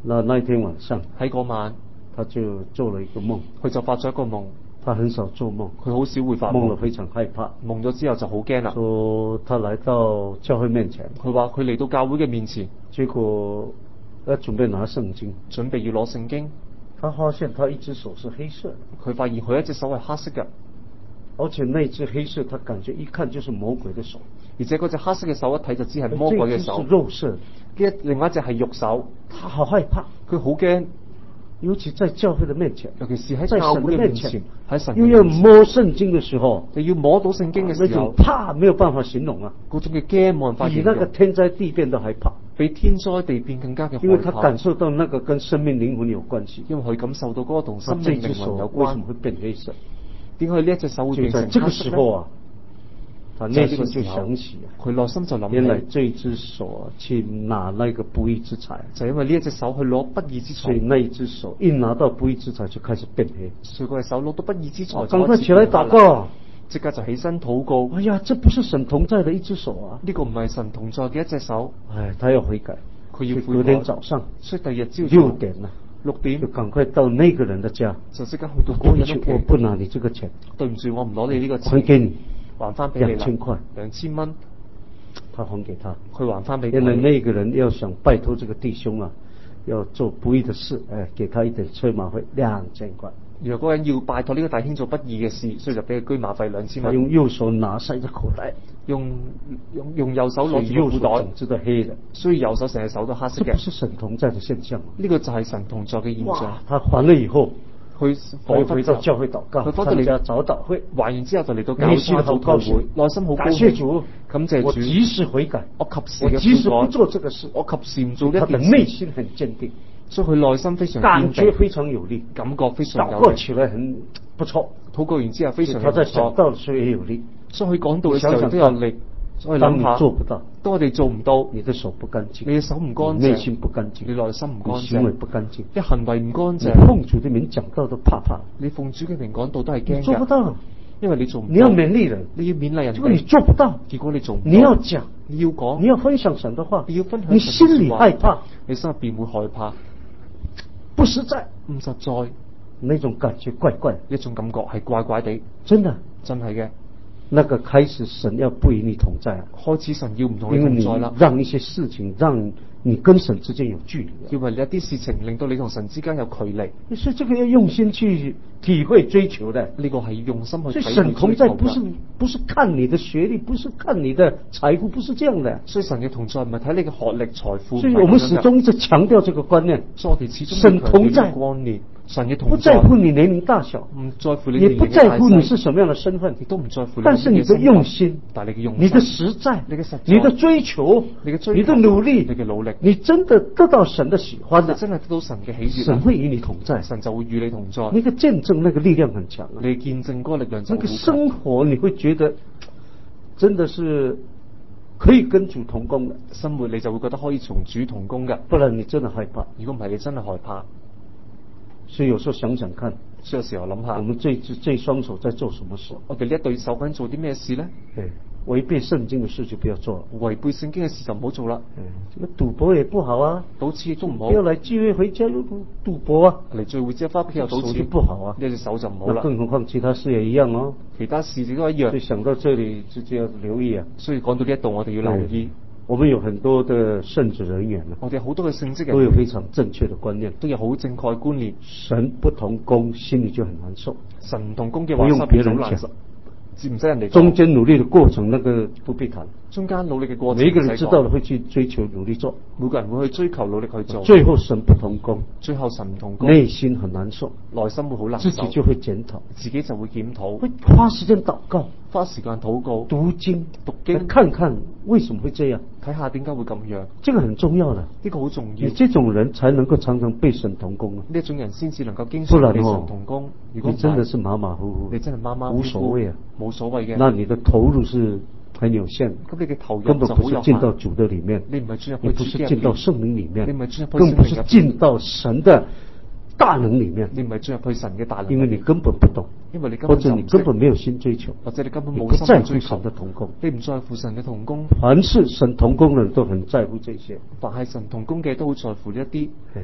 那那一天晚上， 喺嗰晚， 他就做了一個夢。 佢就發咗一個夢， 他很少做夢， 佢好少會發夢， 夢了非常害怕。 夢咗之後就好驚啦。 說他來到教會面前， 佢話佢嚟到教會嘅面前， 結果要準備拿聖經， 準備要攞聖經， 他發現他一隻手是黑色的， 佢發現佢一隻手係黑色嘅， 而且那隻黑色，他感覺一看就是魔鬼的手， 而且嗰隻黑色嘅手一睇就知係魔鬼嘅手。 這隻是肉色， 呢另外一隻係肉手， 他好害怕， 佢好驚。 尤其在教會的面前， 尤其是喺在教會嘅面神的面前前，喺神嘅又要面前摸聖經的時候， 你要摸到聖經嘅那時候種，怕沒有辦法形容啊， 嗰種嘅驚冇人發現比那個天災地變都還怕， 比天災地變更加嘅因為他害怕， 感受到那個跟生命靈魂有關係。 因為佢感受到嗰個同生那這隻命靈魂有關手為什麼。會變黑色？ 點解呢一隻手會就變成在這個黑色呢？ 時候啊，他內心就想起啊， 佢內心就諗原來起， 這隻手啊去拿那個不義之財， 就因為呢一隻手去攞不義之財， 所以那一隻手一拿到不義之財就開始變黑。 所以佢隻手攞到不義之財， 趕快起來禱告！ 即刻就起身禱告。 哎呀，這不是神同在的一隻手啊！ 呢個唔係神同在嘅一隻手， 哎，他要悔改， 佢要所以隔悔改天早上所以第二日朝早六點了， 六點就趕快到那個人的家。 就即刻去到嗰過去， 人屋企。 我不拿你這個錢， 對唔住，我唔攞你呢個錢， 還給你還翻俾你啦， 兩千塊。 兩千蚊， 他還給他。 佢還翻俾原來佢。 那個人要想拜託這個弟兄啊，要做不義的事，哎，給他一點車馬費兩千塊。 如果嗰個人要拜託呢個弟兄做不義嘅事，所以就俾佢居馬費兩千蚊。 他用右手拿塞着口袋， 用用用右手所以右攞住個褲袋手整，隻都黑的。 所以右手成隻手都黑色嘅這不。是神同在的現象嗎？ 呢個就係神同在嘅現象哇。！他還了以後， 佢回回回到教會禱告， 佢翻到嚟參加早禱會， 還完之後就嚟到教內心會好高興， 內心好高感謝主， 感謝主。 我及時悔改， 我及時我嘅悔改及時不做這個事。 我及時唔做呢他的一件事， 內心很堅定， 所以佢內心非常堅定， 感覺非常有力， 感覺非常禱告有力。 起來很不錯。 禱告完之後非常他在有錯， 講道的時候也有力。 所以佢講道嘅時候想想都有力。所以當你諗下， 做不到， 當我哋做唔到， 你的手不乾淨， 你嘅手唔乾你內淨， 心不乾淨， 你內心唔乾你行為淨， 不乾淨， 你行為唔乾你淨， 奉主的名講道都怕怕， 你奉主嘅名講道都係你驚㗎， 做不到， 因為你做唔到。 你要勉勵人， 你要勉勵人結果你哋， 做不到， 結果你做唔到。 你要講， 你要講， 你要分享神的話， 你要分享你心裏神嘅說話害怕， 你心入邊會害怕， 不實在， 唔實在， 那種感覺怪怪， 呢種感覺係怪怪地， 真的， 真係嘅。 那個開始神要不與你同在啊， 開始神要唔同你因為你同在啦， 讓一些事情讓你跟神之間有距離啊， 因為你一啲事情令到你同神之間有距離， 所以這個要用心去體會追求的。 呢個係用心去所以體會神同在追求不是㗎。 不是看你的學歷，不是看你的財富，不是這樣的。 所以神嘅同在唔係睇你嘅學歷、財富， 所以我們始終一直強調這個觀念， 所以我哋始終神同在要強調呢個觀念，神嘅不同在在乎你年齡大小， 唔在乎你也不年齡嘅在乎你大細是什麼樣的身份亦，都唔在乎你但是你的用心， 但係你嘅用心、 你的實在， 你嘅實在你的追求， 你嘅追求你的努力， 你嘅努力， 你真的得到神的喜歡的， 你真係得到神嘅喜悅啦， 神會與你同在， 神就會與你同在。 那個見證那個力量很強啊， 你見證嗰個力量就那個好強， 生活你會覺得真的是可以跟主同工的， 生活你就會覺得可以從主同工嘅。 不然你真的害怕。 如果唔係，你真係害怕。 所以有時候想想看， 所以有時候諗下我，們這這這雙手在做什麼事？ 我哋呢一對手緊做啲咩事咧？ 哎，違背聖經的事就不要做了。 違背聖經嘅事就唔好做啦。 哎，這個賭博也不好啊， 賭錢亦都唔好不。要來聚會回家又賭博啊， 嚟聚會之後翻屋企又賭手就錢， 不好啊。 呢隻手就唔好那啦。 更何況其他事也一樣哦。 其他事情都一所以樣。 想到這裡，自己要留意啊。 所以講到呢一度，我哋要留意， 我們有很多的聖職人員啊， 我哋好多嘅聖職都有人非常正確的觀念。 都有好正確嘅觀念。 神不同工，心裡就很難受。 神唔同工嘅話， 不用心別人講好難受，唔使人哋講中間努力的過程，那個不必談。 中間努力嘅過程， 每一個人知道了唔使講會去追求努力做， 每個人會去追求努力去做， 最後神不同工， 最後神唔同工， 內心很難受， 內心會好難受， 自己就會檢討， 自己就會檢討， 會花時間禱告、 花時間禱告、 讀經、 讀經來看看為什麼會這樣， 睇下點解會咁樣， 這個很重要的。 呢個好重要。 你這種人才能夠常常被神同工啊， 呢一種人先至能夠經不然常被神哦同工。如果你真的是馬馬虎虎， 你真係馬馬虎虎無所謂啊， 冇所謂嘅。 那你的投入是很有限， 咁你嘅投入根本不是就好有限， 進到主的裡面， 你唔係進入你不是去主嘅入邊， 進到聖靈裡面， 你唔係進入去更不是聖靈入邊進到神的大能裡面， 你唔係進入去神嘅大能， 因為你根本不懂， 因為你根或者你本就唔識根本沒有心追求， 或者你根本你冇不在乎心去追求神的同工。 你唔在乎神嘅同工。 凡是神同工的人都很在乎這些。 凡係神同工嘅都好在乎呢一啲。 哎，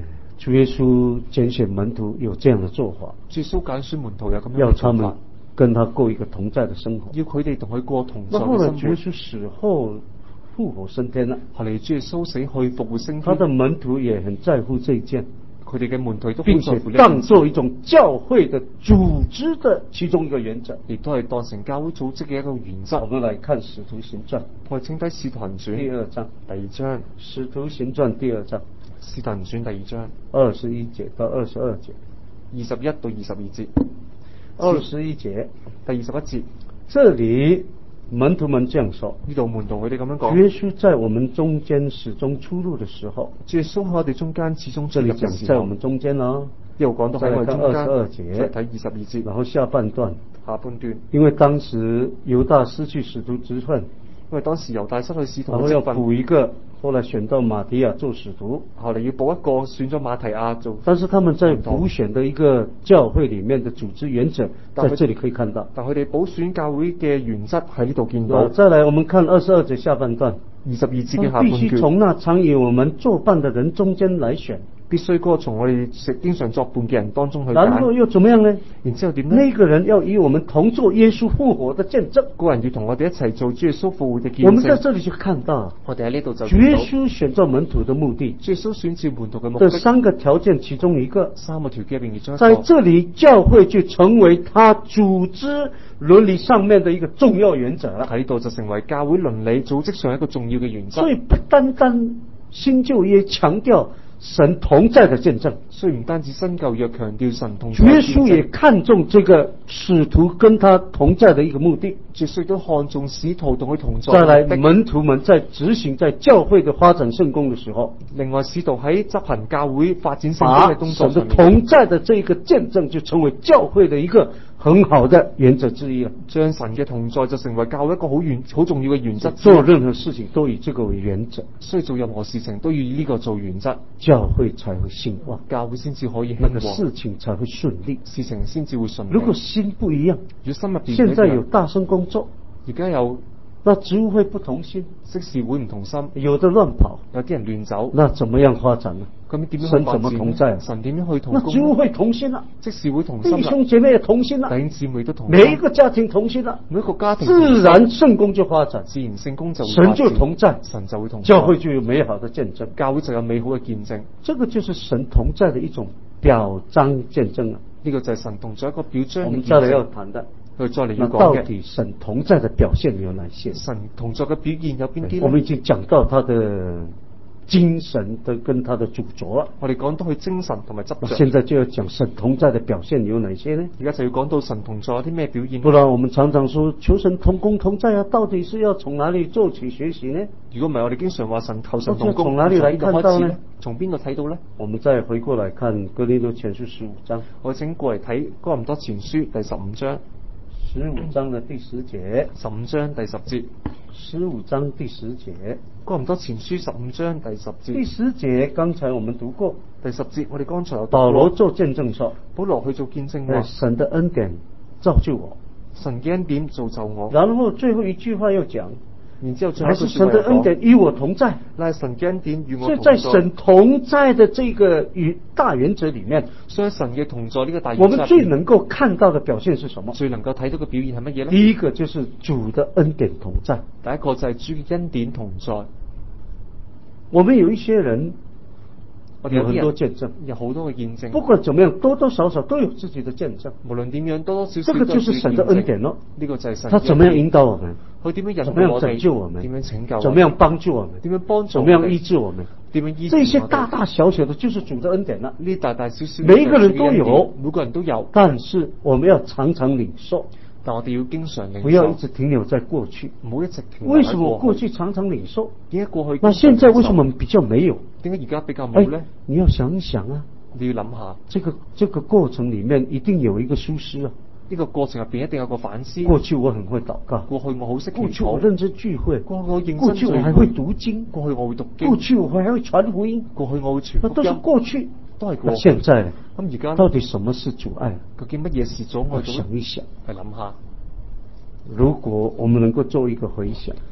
主耶稣拣选門徒有這樣的做法， 主耶穌揀選門徒有咁樣要他們嘅做法， 跟他過一個同在的生活。 要佢哋同佢過同在那後來嘅生活。 主耶穌死後復活升天了， 後嚟主耶穌死去復活升天， 他的門徒也很在乎這一件， 佢哋嘅門徒都好並且在乎呢當件事， 做一種教會的組織的其中一個原則。 亦都係當成教會組織嘅一個原則。 我們來看《使徒行傳》 我哋請睇《使徒行傳》 第二章， 第二章，《 使徒行傳第二章使徒行傳》第二章二十一節到二十二節。 二十一到二十二節。 二十一節， 第二十一節， 這裏門徒們這樣說： 呢度門徒佢哋咁樣主耶講， 穌在我們中間始終出入的時候， 主耶穌喺我哋中間始終出這裏入嘅時候， 講在我們中間哦。 又講到喺我哋中間， 再來看二十二節再睇二十二節， 然後下半段， 下半段， 因為當時猶大失去使徒之分， 因為當時猶大失去使徒然後要嘅職分， 補一個，後來選到馬提亞做使徒。 後嚟要補一個，選咗馬提亞做， 但是他們在補選的一個教會裡面的組織原則， 但在這裡可以看到。 但佢哋補選教會嘅原則喺呢度見到。 好，再來我們看二十二節下半段， 二十二節嘅下他必須半段， 從那常與我們作伴的人中間來選。 必須嗰個從我哋食經常作伴嘅人當中去揀， 然後又怎麼樣呢？ 然之後點呢？ 那個人要與我們同做耶穌復活的見證。 個人要同我哋一齊做主耶穌復活嘅見我們在證。 這裡就看到， 我哋喺呢度就主耶見到穌選召門徒的目的， 主耶穌選召門徒嘅目這的， 三個條件其中一個， 三個條件入邊其中一個， 在這裡教會就成為他組織倫理上面的一個重要原則了。 喺呢度就成為教會倫理組織上一個重要嘅原則。 所以不單單新舊約強調神同在的見證， 雖然唔單止新舊約強調神同在主耶嘅見證， 穌也看重這個使徒跟他同在的一個目的。 絕對都看重使徒同佢同在再來， 嘅目的。 門徒們在執行在教會的發展聖工的時候， 另外，使徒喺執行教會發展聖把經嘅工作神的上面， 同在的這個見證就成為教會的一個很好的原則之一了。 將神嘅同在就成為教會一個好原好重要嘅原則之一。 做任何事情都以這個為原則， 所以做任何事情都要以呢個做原則， 教會才會興旺， 教會先至可以那個興旺， 事情才會順利。 事情先至會順利。 如果心不一樣， 如果心入邊現在有大聲工作， 而家有那職務會不同心， 職事會唔同心， 有的亂跑， 有啲人亂走， 那怎麼樣發展呢？ 咁點樣去神怎麼發展呢？ 同在？ 神點樣去同那工？ 職務會同心了， 職事會同心弟啦， 兄姐妹也同心了， 弟兄姊妹都同心， 每一個家庭同心了， 每一個家庭同心自然聖工就發展， 自然聖工就會神就發展同在， 神就會同在， 教會就有美好的見證。 教會就有美好嘅見證。 這個就是神同在的一種表彰見證了。 呢個就係神同在一個表彰我嘅見們再來要證。 談的， 佢再嚟那到要講嘅， 底神同在的表現有哪些？ 神同在嘅表現有邊啲我們呢？ 已經講到他的精神的跟他的主着， 我哋講到佢精神同埋執着， 現在就要講神同在的表現有哪些呢？ 而家就要講到神同在有啲咩表現呢。 不然我們常常說求神同工同在啊，到底是要從哪裡做起學習呢？ 如果唔係，我哋經常話神求神同那工， 從哪裡來看到呢？ 從邊度睇到呢？ 我們再回過來看哥林多前書十五章， 我請過嚟睇哥林多前書第十五章， 十五章的第十節， 十五章第十節， 十五章第十節， 哥林多前書十五章第十第節， 十節剛才我們讀過， 第十節我哋剛才有讀保羅過， 做見證說， 保羅去做見證哎話， 神的恩典造就我， 神嘅恩典造就我， 然後最後一句話又講， 然之後最後還是一句說話又神的恩典講， 與我同在。 乃係神嘅恩典與我所以同在。 在神同在的這個與大原則裡面， 所以神嘅同在呢個大我原則們最能夠看到的表現是什麼？ 最能夠睇到嘅表現係乜嘢呢？ 第一個就是主的恩典同在。 第一個就係主嘅恩典同在。 我們有一些人有很我哋有啲人多見證， 有好多嘅見證， 不管怎麼樣，多多少少都有自己的見證。 無論點樣多多少少這個就是神的恩典咯。 呢個就係神嘅他恩典。 怎麼樣引導我們？ 佢點樣引怎麼樣導我哋？ 拯救我們？ 點樣拯救我哋？ 怎麼樣幫助我們？ 點樣幫助怎我哋？ 麼樣醫治我們？ 點樣醫治這些我哋大大小小的，就是主的恩典了。 呢大大小小， 每一個人都有， 每個人都有， 但是我們要常常領受， 但我哋要經常領受， 不要一直停留在過去。 唔好一直停留喺為什麼我過過去？ 去常常領受？ 點解過去？ 那現在為什麼比較沒有？ 點解而家比較哎冇咧？， 你要想一想啊， 你要諗下， 這個這個過程裡面一定有一個疏失啊。 呢個過程入邊一定有個反思。 過去我很會禱告， 過去我好識祈過去我禱， 認真聚會， 過去我認真過去我聚會還會讀經， 過去我會讀經， 過去我還會傳福音， 過去我會傳那都是福音， 過去。那都係過去。 現在呢？ 咁而家到底什麼是阻礙？ 究竟乜嘢是阻礙我到咧？ 想一想， 去諗下， 如果我們能夠做一個回想，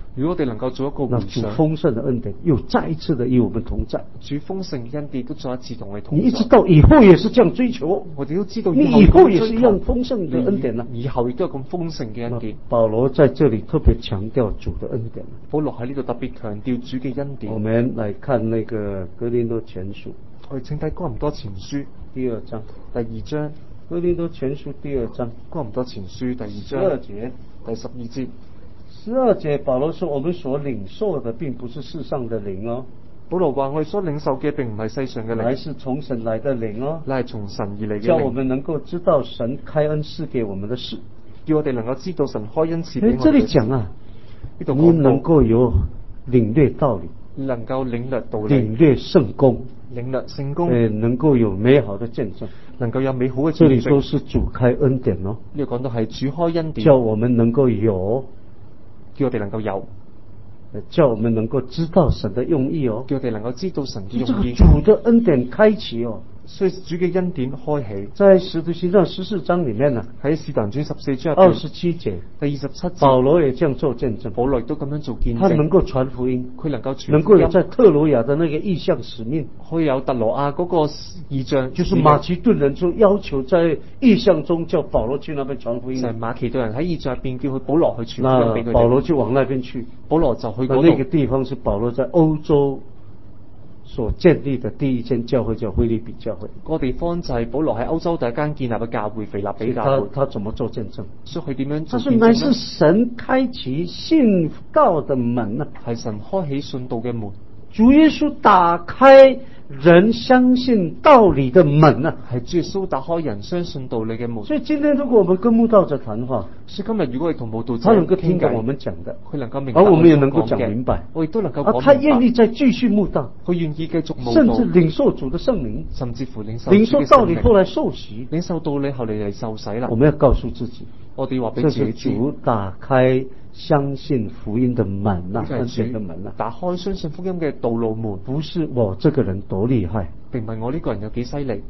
如果我哋能夠做一個那主回想， 豐盛的恩典又再一次的與我們同在。 主豐盛嘅恩典都再一次同我哋同你一直在。 到以後也是這樣追求， 我哋都知道你以後也是一樣豐盛的恩典呢、 以後亦都有咁豐盛嘅恩典。 保羅在這裡特別強調主的恩典。 保羅喺呢度特別強調主嘅恩典。 我們來看那個哥林多前書我哋請睇哥林多前書第二章， 第二章， 哥林多前書第二章哥林多前書第二十二章節。 第十二節， 十二節保羅說：我們所領受的並不是世上的靈哦， 保羅話我哋所領受嘅並唔係世上嘅乃靈， 是從神來的靈哦， 乃係從神而嚟嘅叫我靈， 們能夠知道神開恩賜給我們的事。 叫我哋能夠知道神開恩賜俾誒，這裡我哋嘅事。 講啊， 呢度你能講夠有領略道理， 到能夠領略道理、 領略聖功， 領略聖功， 誒，能夠有美好的見證。 能夠有美好嘅這裡見證。 說是主開恩典哦， 呢度講到係主開恩典， 叫我們能夠有， 叫我哋能夠有， 呃叫我們能夠知道神的用意哦。 叫我哋能夠知道神嘅這個用意。 主的恩典開啟哦， 所以主嘅恩典開起， 在使徒行傳十四章裡面呢、 喺使徒行傳十四章入二邊十七節， 第二十七保節， 羅也這樣做見證， 保羅亦都咁樣做見證， 他能夠傳福音， 佢能夠傳能福音， 夠有在特羅亞的那個異象使命， 可以有特羅亞嗰個異象， 就是馬其頓人就要求在異象中叫保羅去那邊傳福音就，係馬其頓人喺異象入邊叫佢保羅去傳福音俾佢那保羅哋， 就往那邊去。 保羅就去那那個嗰度。 地方是保羅在歐洲所建立的第一間教會，叫腓立比教會。 嗰個地方就係保羅喺歐洲第一間建立嘅教會腓立比教他會。 他怎麼做見證？ 所以佢點樣他做見證說乃是呢？ 神開啟信道的門呐、 係神開啟信道嘅門， 主耶穌打開人相信道理的門呐、 係主耶穌打開人相信道理嘅門。 所以今天如果我們跟慕道者談話， 所以今日如果係同慕道者他能夠聽傾偈懂我們講的， 佢能夠明白而我們也所能夠講嘅講明白， 我亦都能夠而他講明白。 願意再繼續慕道， 佢願意繼續慕道， 甚至領受主的聖靈， 甚至乎領受領受主嘅聖靈道理後來受洗。 領受道理後嚟嚟受洗啦我。們要告訴自己， 我哋話俾這是自己知， 主打開相信福音的門呐、 呢個恩典係主的門呐、 打開相信福音嘅道路門， 不是我這個人多厲害， 並唔係我呢個人有幾犀利，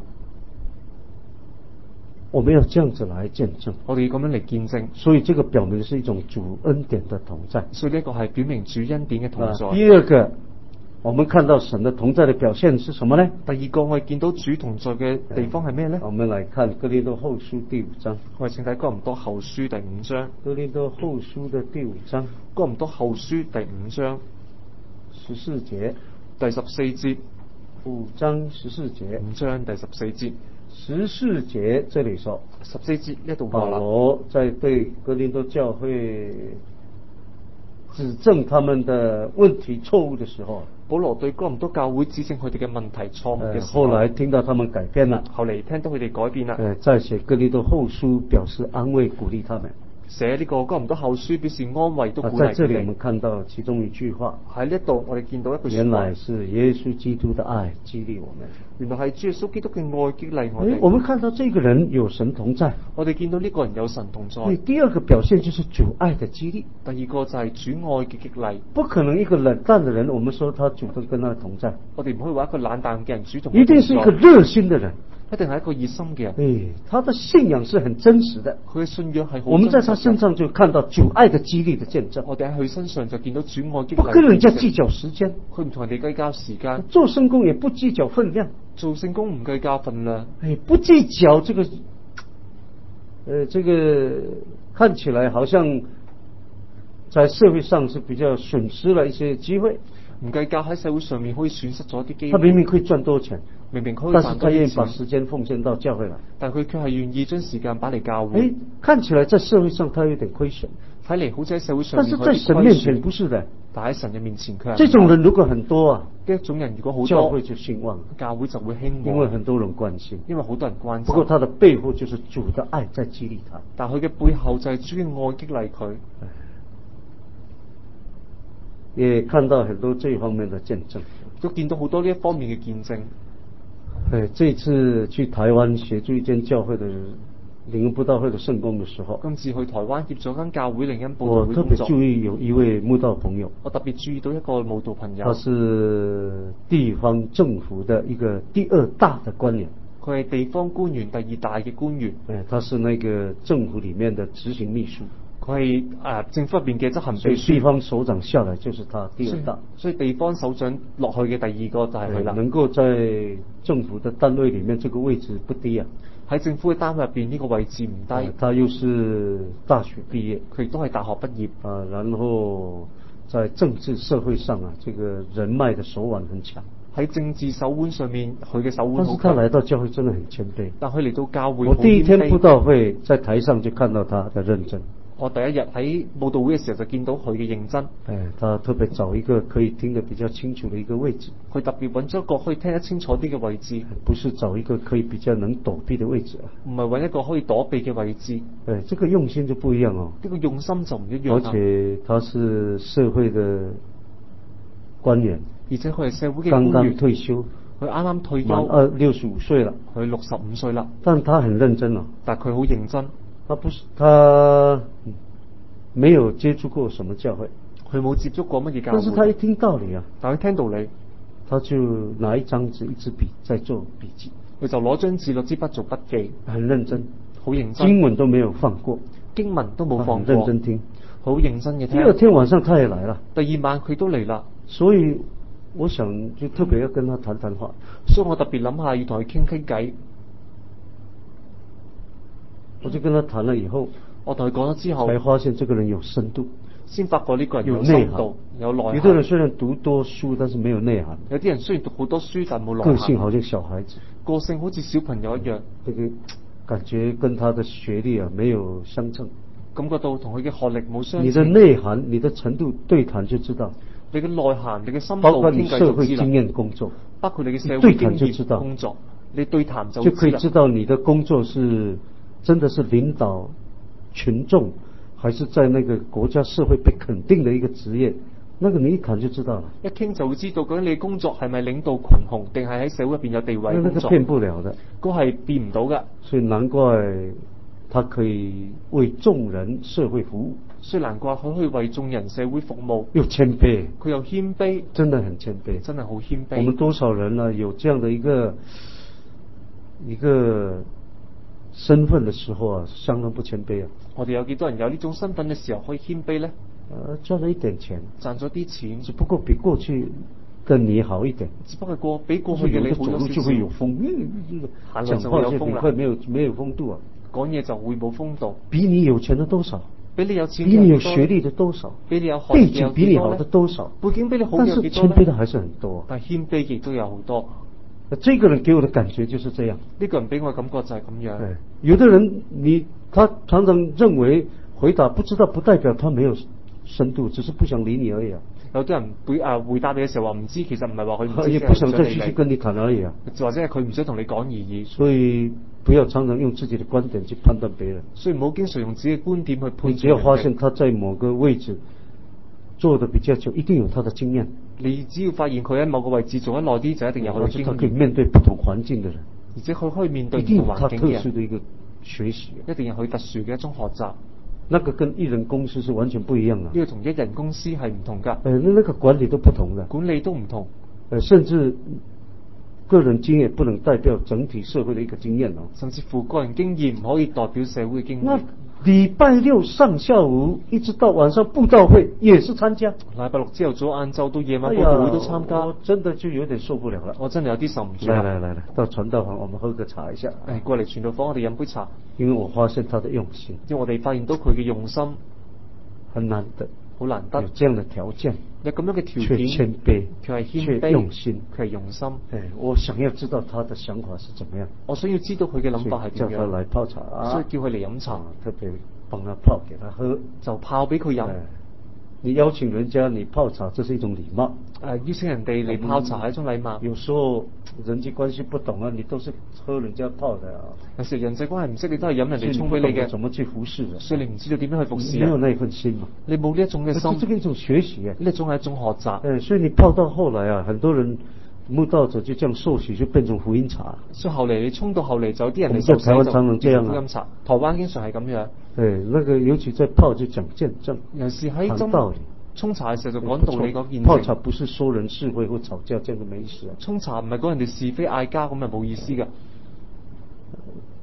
我們要這樣子來見證。 我哋要咁樣嚟見證。 所以這個表明是一種主恩典的同在。 所以呢個係表明主恩典嘅同啊在。 第二個，我們看到神的同在的表現是什麼呢？ 第二個我哋見到主同在嘅地方係咩呢？ 我們來看哥林多後書第五章。 我哋請睇哥林多後書第五章。 哥林多後書的第五章哥林多後書第五章十四節， 第十四節。 五章十四節， 五章第十四節。 十四節這裡說， 十四節呢度話保啦， 羅在對哥林多教會指正他們的問題錯誤的時候， 保羅對哥林多教會指正佢哋嘅問題錯誤嘅呃， 時候， 後來聽到他們改變了， 後嚟聽到佢哋改變啦， 呃，在寫哥林多後書表示安慰鼓勵他們。 寫呢個哥林多後書表示安慰都啊， 鼓勵佢在這裡我們哋。 看到其中一句話， 喺呢一度我哋見到一句原說話來，是耶穌基督的愛激勵我們。 原來係主耶穌基督嘅愛激勵我哎， 哋。 我們看到這個人有神同在， 我哋見到呢個人有神同在。 所以第二個表現就是主愛的激勵。 第二個就係主愛嘅激勵。 不可能一個冷淡的人，我們說他主動跟他同在， 我哋唔可以話一個冷淡嘅人主動一定是一個熱心的人。 一定係一個熱心嘅人。 哎，他的信仰是很真實的。 佢嘅信仰係好我們在他真實嘅身上就看到主愛的激勵的見證。 我哋喺佢身上就見到主愛激不勵。 跟人家計較時間， 佢唔同人哋計較時間， 做聖工也不計較分量， 做聖工唔計較份量， 哎，不計較這個，呃，這個看起來好像在社會上是比較損失了一些機會。 唔計較喺社會上面可以損失咗啲機他明會。 明可以賺多錢， 明明可以但是賺多他願意把啲錢， 時間奉獻到教會來。 但佢卻係願意將時間擺嚟教哎會。， 看起來在社會上他有點虧損， 睇嚟好似喺社會上但是在面有啲虧神面前損不是的。 但喺神嘅面前佢係這種人如果很多啊， 呢一種人如果好多教會，就興旺， 教會就會興因為旺， 很多人關心。 因為好多人關心。 不過他的背後就是主的愛在激勵他。 但佢嘅背後就係主嘅愛激勵佢。 也看到很多這方面的見證。 都見到好多呢一方面嘅見證。 哎，這次去台灣協助一間教會的靈恩佈道會的聖工的時候， 今次去台灣協助間教會靈恩佈道我特會工作， 別注意有一位慕道朋友， 我特別注意到一個慕道朋友， 他是地方政府的一個第二大的官員。 佢係地方官員第二大嘅官員， 哎，他是那個政府裡面的執行秘書。 佢係誒政府入邊嘅執行所以秘書， 地方首長下來就是他第所以二大。 所以地方首長落去嘅第二個就係佢啦。 能夠在政府的單位裡面，這個位置不低啊。 喺政府嘅單位入邊呢個位置唔低， 啊他又是大學畢業， 佢亦都係大學畢業。 啊，然後在政治社會上啊，這個人脈的手腕很強。 喺政治手腕上面，佢嘅手腕好但是他來強。 到教會真的很謙卑。 但佢嚟到教會， 我第一天好謙卑佈道會，在台上就看到他的認真。 我第一日喺佈道會嘅時候就見到佢嘅認真。 哎，他特別找一個可以聽得比較清楚的一個位置， 佢特別揾咗一個可以聽得清楚啲嘅位置， 不是找一個可以比較能躲避的位置啊。 唔係揾一個可以躲避嘅位置。 哎，這個用心就不一樣哦。 呢個用心就唔一樣而啦。 且他是社會的官員， 而且佢係社會嘅剛剛官員， 退休， 佢啱啱退滿休， 二六十五歲了， 佢六十五歲啦， 但他很認真哦。 但係佢好認真， 他不是他嗯沒有接觸過什麼教會， 佢冇接觸過乜嘢教但是他一會， 聽道理啊， 但佢聽道理， 他就拿一張紙一支筆在做筆記， 佢就攞張紙攞支筆做筆記， 很認真， 好認真， 經文都沒有放過， 經文都冇他放過， 很認真聽。 好認真嘅第二聽。 天晚上他也來了， 第二晚佢都嚟啦， 所以我想就特別要跟他談談話。 所以我特別諗下要同佢傾傾偈。 我就跟他談了以後， 我同佢講咗之後， 才發現這個人有深度， 先發覺呢個人有有內涵深度，有內涵。 有的人雖然讀多書，但是沒有內涵， 有啲人雖然讀好多書，但冇內涵。 個性好像小孩子， 個性好似小朋友一樣， 這個感覺跟他的學歷啊沒有相稱。 感覺到同佢嘅學歷冇相你的稱。 內涵、你的程度對談就知道， 你嘅內涵、你嘅深包括你度傾偈社會經就知啦。 驗工作， 包括你嘅社會對經談就知道驗工作，你對談就就可以啦知道你的工作是真的是領導群眾，還是在那個國家社會被肯定的一個職業，那個你一看就知道了。 一傾就會知道究竟你工作係咪領導群雄，定係喺社會入邊有地位那那工作。 個變不了的， 嗰係變唔到㗎， 所以難怪他可以為眾人社會服務， 所以難怪佢可以為眾人社會服務。 又謙卑， 佢又謙卑， 真的很謙卑。 真係好謙卑。 我們多少人呢有這樣的一個一個身份的時候啊，相當不謙卑啊。 我哋有幾多人有呢種身份嘅時候可以謙卑呢？ 呃，賺了一點錢， 賺咗啲錢， 只不過比過去跟你好一點。 只不過過比過去有的嘅你好走路就咗少少。 會有風，嗯行路就講話就很會有風啦快沒有沒有風度啊。 講嘢就會冇風度， 比你有錢的多少？ 比你有錢比你有嘅學歷的多少？ 比你有學背歷有景比你好幾多呢的多少？ 背景比你好但是有幾多呢謙卑的還是很多。 但謙卑亦都有好多。 那這個人給我的感覺就是這樣。 呢個人俾我感覺就係咁樣。 對，有的人你他常常認為回答不知道，不代表他沒有深度，只是不想理你而已啊。 有啲人會啊回答你嘅時候話唔知，其實唔係話佢唔知， 也不想再理你繼續跟你談而已啊。 或者係佢唔想同你講而已。 所以不要常常用自己的觀點去判斷別人。 所以唔好經常用自己嘅觀點去判斷人哋。 你只要發現他在某個位置做得比較久，一定有他的經驗。 你只要發現佢喺某個位置做得耐啲，就一定有佢或者嘅經驗。 他可以面對不同環境的人， 而且佢可以面對唔一定有他同環境嘅人， 特殊的一個學習。 一定有佢特殊嘅一種學習。 那個跟一人公司是完全不一樣的。 呢個同一人公司係唔同㗎， 呃，那那個管理都不同的。 管理都唔同。 呃，甚至個人經驗不能代表整體社會的一個經驗哦。 甚至乎個人經驗唔可以代表社會嘅經那驗。 禮拜六上下午一直到晚上佈道會也是參加。 禮拜六朝頭早晏晝到夜晚哎呀佈道會都參加。 我真的就有點受不了了。 我真係有啲受唔住來啦。 來來來，到傳道房我們喝個茶一下。 誒，過嚟傳道房，我哋飲杯茶， 因為我發現他的用心因為我哋發現到佢嘅用心很難得， 好難得有，這樣的條件， 有咁樣嘅條卻件， 謙卑， 佢係謙卻卑， 用心。 佢係用心。 哎，我想要知道他的想法是怎麼樣， 我想要知道佢嘅諗所法係點以叫他來樣， 泡茶啊， 所以叫佢嚟飲茶啊，特別幫他泡給他喝， 就泡俾佢飲。 哎你邀請人家你泡茶，這是一種禮貌。 誒、邀請人哋嚟泡茶係一種禮貌。 有時候人際關係不懂啊，你都是喝人家泡的啊， 有時人際關係唔識，你都係飲人所以哋沖俾你嘅， 不懂得怎麼去服侍人， 所以你唔知道點樣去服侍人。 你沒有那一份心嘛。 你冇呢一種嘅這心， 這個一種學習啊。 呢一種係一種學習。 哎，所以你泡到後來啊，很多人慕道者就這樣受洗，就變成福音茶。 所以後嚟你沖到後嚟，就有啲人嚟我們在受洗台灣常常這樣啊就福音茶。台灣經常係咁樣， 哎，那個尤其在泡就講見證， 尤其是喺斟講道理。 沖茶嘅時候就講道理講見證。 泡茶不是說人是非或吵架，這樣就沒意思啊。 沖茶唔係講人哋是非嗌交咁，係冇意思㗎。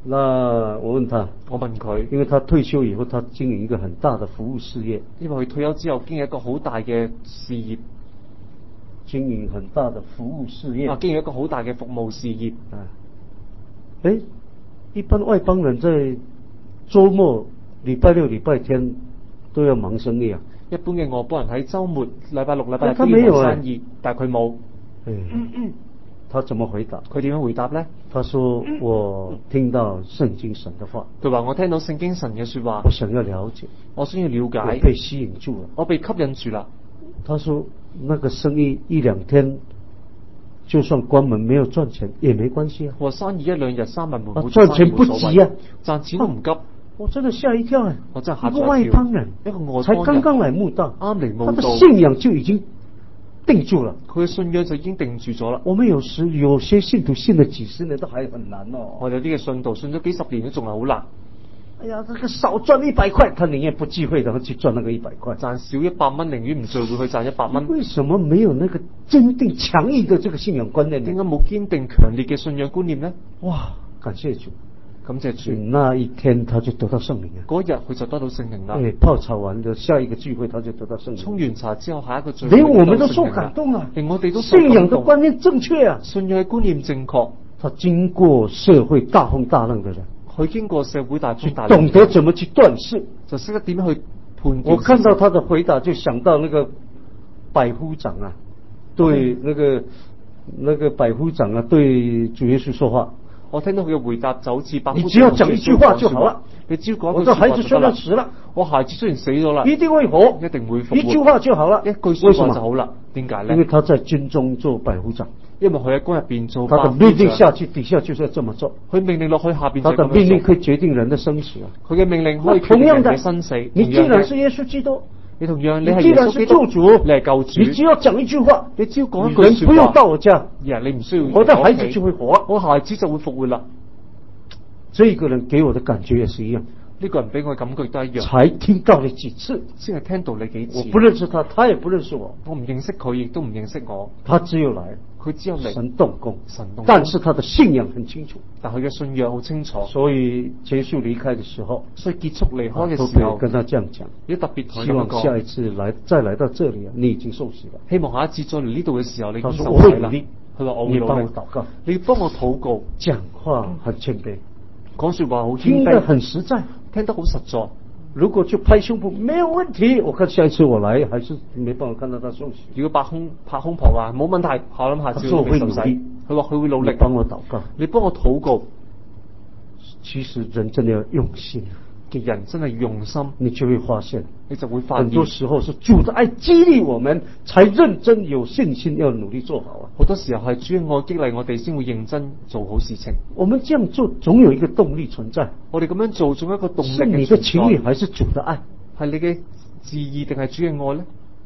那我問他， 我問佢， 因為他退休以後，他經營一個很大的服務事業， 因為佢退休之後經營一個好大嘅事業， 經營很大的服務事業， 啊，經營一個好大嘅服務事業。 啊，誒，一般外邦人在周末、禮拜六、禮拜天都要忙生意啊。 一般嘅外邦人喺週末、禮拜六、禮拜日他都要沒有啊忙生意，但係佢冇。 嗯嗯，他怎麼回答？ 佢點樣回答呢？ 他說：我聽到聖經神的話， 佢話我聽到聖經神嘅說話， 我想要了解， 我想要了我解， 被吸引住了。 我被吸引住啦。 他說：那個生意一兩天，就算關門沒有賺錢也沒關係啊。 我生意一兩日閂埋門， 啊冇做生意賺錢不冇所謂急啊， 賺錢都唔急。 我真的嚇一跳啊！ 我真係嚇一個外咗一跳邦人， 一個外才邦人剛剛來慕道， 啱嚟慕他的道， 信仰就已經定住了。 佢嘅信仰就已經定住咗啦。 我們有時有些信徒信了幾十年都還很難哦。 我哋呢個信徒信咗幾十年都仲係好難。 哎呀，這個少賺一百塊，他寧願不聚會，然後去賺那個一百塊。 賺少一百蚊，寧願唔聚會去賺一百蚊。 為什麼沒有那個堅定強毅的這個信仰觀念呢？ 點解冇堅定強烈嘅信仰觀念呢？ 哇，感謝主， 感謝主。 那一天他就得到聖靈啊！ 嗰日佢就得到聖靈啦。 哎，泡茶完的下一個聚會他就得到聖靈。 沖完茶之後，下一個聚會連我們都受感動啊！ 連我哋都受信仰的感動觀念正確啊！ 信仰嘅觀念正確。 他經過社會大風大浪的人， 佢經過社會大風大浪， 懂得怎麼去斷事， 就識得點樣去判斷。 我看到他的回答，就想到那個百夫長啊，對那個那個百夫長啊，對主耶穌說話。 我聽到佢嘅回答就好似百夫長， 你只要講一句話就好了。 你只要講我的孩子雖然死了， 我孩子雖然死咗啦， 一定會活， 一定會復活。 一句話就好了， 一句說話就好啦。點解呢？ 因為他在軍中做百夫長， 因為佢喺軍入邊做， 他的命令下去，底下就是要這麼做。 佢命令落去，下邊他的命令可以決定人的生死啊。 佢嘅命令可以決定人嘅生死。 你既然是耶穌基督， 你同樣你係既然是救主， 你係救主， 你只要講一句話， 你只要講一句人不用到我家， 你唔需要， 我的孩子就會活， 我孩子就會復活啦。 這個人給我的感覺也是一樣， 呢個人俾我感覺都一樣。 才聽到你幾次， 先係聽到你幾次。 我不認識他，他也不認識我， 我唔認識佢，亦都唔認識我。 他只有來， 佢只有嚟， 神動工， 神動工。 但是他的信仰很清楚， 但佢嘅信仰好清楚。 所以結束離開的時候， 所以結束離開嘅時候， 都可以跟他這樣講。 你特別同佢講， 希望下一次來再來到這裡啊，你已經受洗了。 希望下一次再嚟呢度嘅時候，你已經受洗我會努啦。 力， 佢話我會你幫努力我禱告， 你幫我禱告， 講話很謙卑， 講說話好謙聽得卑， 很實在， 聽得好實在。 如果就拍胸脯沒有問題，我看下一次我來還是沒辦法看到他受洗。 如果拍胸拍胸脯話冇問題，我諗下次會受洗。佢話佢會努力， 幫我禱告， 你幫我禱告。 其實人真的要用心， 嘅人真係用心， 你就會發現， 你就會發現， 很多時候是主的愛激勵我們，才認真有信心要努力做好啊。 好多時候係主嘅愛激勵我哋，先會認真做好事情。 我們這樣做總有一個動力存在。 我哋咁樣做，總有一個動力嘅是存在。 你的情欲還是主的愛？ 係你嘅志意定係主嘅愛呢？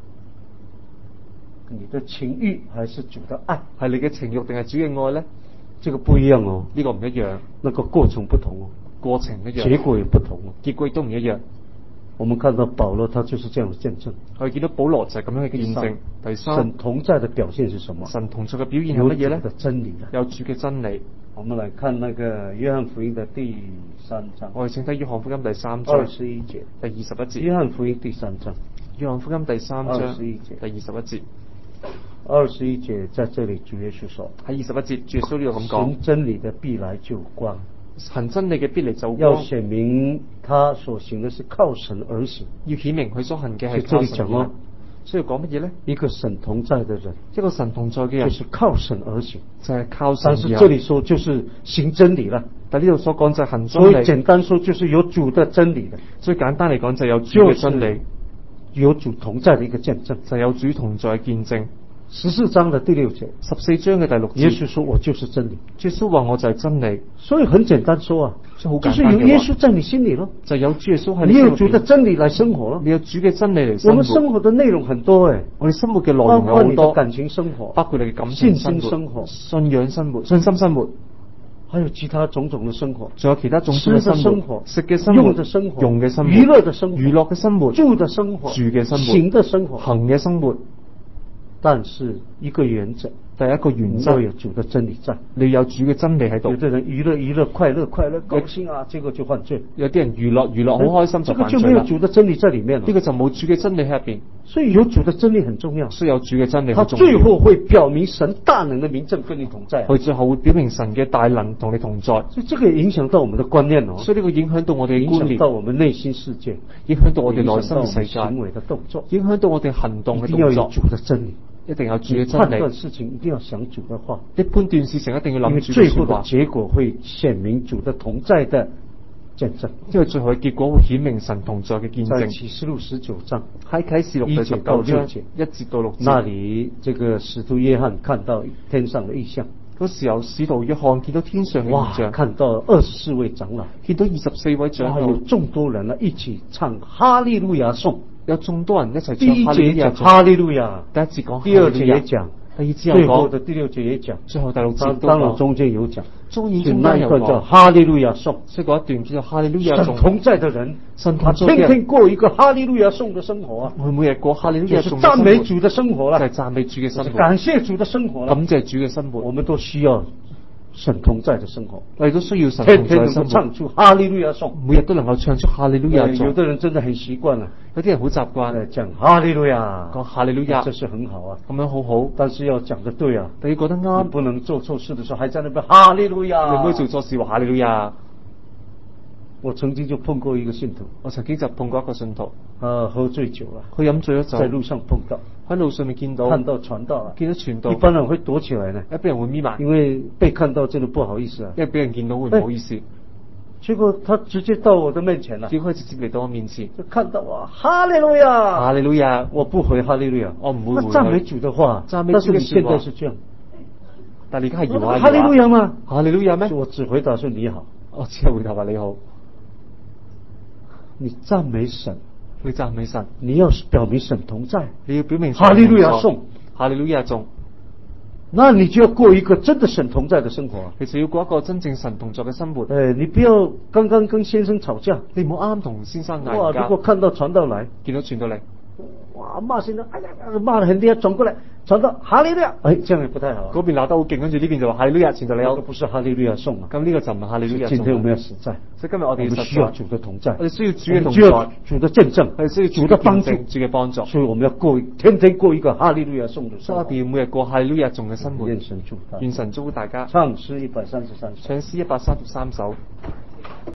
你的情欲還是主的愛？ 係你嘅情欲定係主嘅愛呢？ 這個不一樣哦， 呢個唔一樣， 那個過程不同哦， 過程一樣， 結果也不同哦， 結果亦都唔一樣。 我們看到保羅，他就是這樣的見證。 我哋見到保羅就係咁樣嘅見證。第三， 神同在的表現是什麼？ 神同在嘅表現係乜嘢呢？ 有主的真理啊， 有主嘅真理。 我們來看那個約翰福音的第三章。 我哋請睇約翰福音第三章二十一節， 第二十一節。 約翰福音第三章， 約翰福音第三章二十一節， 第二十一節。 二十一節在這裡主耶穌說： 喺二十一節，主耶穌呢度咁講： 行真理的必來就光， 行真理嘅必嚟就要光。 顯明他所行的是靠神而行。 要顯明佢所行嘅係所以這裡靠神而行講哦， 所以講乜嘢呢？ 一個神同在的人， 一個神同在嘅人就是靠神而行。 就係靠神但而行。 是這裡說就是行真理了， 但呢度所講就係行真所以理。 簡單說就是有主的真理的， 最簡單嚟講就係有主嘅真理， 有主同在的一個見證， 就係有主同在嘅見證。 十四章的第六節， 十四章嘅第六節， 耶穌說我就是真理。 耶穌話我就係真理， 所以很簡單說啊， 所以好就是簡單嘅話有耶穌在你心裡咯， 就有主耶穌喺你你心入邊有主的真理來生活咯。 你有主嘅真理嚟我生活。 們生活的內容很多誒， 我哋生活嘅內包容有好多， 括你的感情生活， 包括你嘅感情信心生活信仰生活、信心生活， 還有其他種種的生活， 仲有其他種種吃的嘅生活， 食嘅生活、 用的生活， 用嘅生活、 娛樂的生活， 娛樂嘅生活、 住的生活， 住嘅生活、 行的生活， 行嘅生活。 但是一個原則， 第一個原則要有主的真理在。 你有主嘅真理喺度。 有的人娛樂娛樂快樂快樂高興啊，結果就犯罪。 有啲人娛樂娛樂好開心就這個就沒有犯罪啦。 主的真理在裡面了。 呢個就冇主嘅真理喺入邊， 所以有主的真理很重要。 所以有主嘅真理它好重要。 最後會表明神大能的名證跟你同在啊。 佢最後會表明神嘅大能同你同在。 所以這個影響到我們的觀念哦。 所以呢個影響到我哋嘅影響觀念， 到我們內心世界， 影響到我哋內心嘅影響到我們世界， 行為的動作， 影響到我哋行動一嘅動作。 定要有主的真理。 一定有主嘅判真理。 斷事情一定要想主的話， 你判斷事情一定要因為諗住最後的嘅說話， 結果會顯明主的同在的見證。 因為最後嘅結果會顯明神同在嘅見在證。 啟示錄十九章喺啟示錄第十九章一節到六節， 那裡，這個使徒約翰看到天上的異象。 嗰時候使徒約翰見到天上嘅異哇！ 象， 看到二十四位長老， 見到二十四位長哇， 老有，眾多人啊，一起唱哈利路亞頌。 有眾多人一齊第一唱哈利路節講亞頌。 哈利路亞， 第一節講第二節哈利路亞也講， 第二節最又講， 後的第六節也講， 最後第六節當都講。 當然中間有講， 中間就那一中間有講， 段叫哈利路亞頌。 所以嗰一段叫做哈利路亞頌。 神同在的人， 神他同在嘅人天天過一個哈利路亞頌的生活啊， 佢每日過哈利路亞就是頌嘅生活， 讚美主的生活啦， 就係讚美主嘅生活， 感謝主的生活啦。 感謝主嘅生活。 我們都需要神同在的生活， 我哋都需要神天天能夠同在嘅生活， 唱出哈利路亞頌。 每日都能夠唱出哈利路亞頌。 有的人真的很習慣了， 有啲人好習慣呃講哈利路亞， 講哈利路亞， 這是很好啊， 咁樣好好， 但是要講得對啊， 但要覺得你啱， 不能做錯事的時候還在那邊哈利路亞。 你唔可以做錯事話哈利路亞。 我曾經就碰過一個信徒， 我曾經就碰過一個信徒， 啊，喝醉酒了， 佢飲醉咗酒， 在路上碰到， 喺路上面見到， 看到傳道了， 見到傳道， 一般人會躲起來呢， 一般人會眯埋， 因為被看到真的不好意思啊。 因為俾人見到會唔好意思。 結果他直接到我的面前了， 結果佢直接嚟到我面前， 就看到我哈利路亞， 哈利路亞， 我不回哈利路亞， 我唔會回那讚美主的話， 讚美主嘅但是你現說話在是這樣， 但係你而家係搖下搖下哈利路亞嗎？ 哈利路亞咩？ 我只回答說你好， 我只係回答話你好， 你讚美神， 你讚美神， 你要表明神同在， 你要表明神哈利路亞同在頌， 哈利路亞頌， 那你就要過一個真的神同在的生活啊。 其實要過一個真正神同在嘅生活。 哎，你不要剛剛跟先生吵架， 你唔好啱啱同先生哇！ 嗌交如果，看到傳道來， 見到傳到嚟， 哇，罵先生，哎呀，罵得很厲害，轉過來，傳道哈利路亞，哎，這樣也不太好啊。 嗰邊鬧得好勁，跟住呢邊就話哈利路亞，傳到你有那個。不是哈利路亞頌啊。 咁呢個就唔係哈利路亞今天我們要頌。 實在， 所以今日我哋要我們需要實在， 主的同在， 我哋需要主嘅同需要在， 主的見證， 我哋需要主的幫助， 見證主嘅幫助。 所以我們要過天天過一個哈利路亞頌的生活。 所以我哋要每日過哈利路亞頌嘅生活。 願神祝福大家。 願神祝福大家。 唱詩一百三十三首。 唱詩一百三十三首。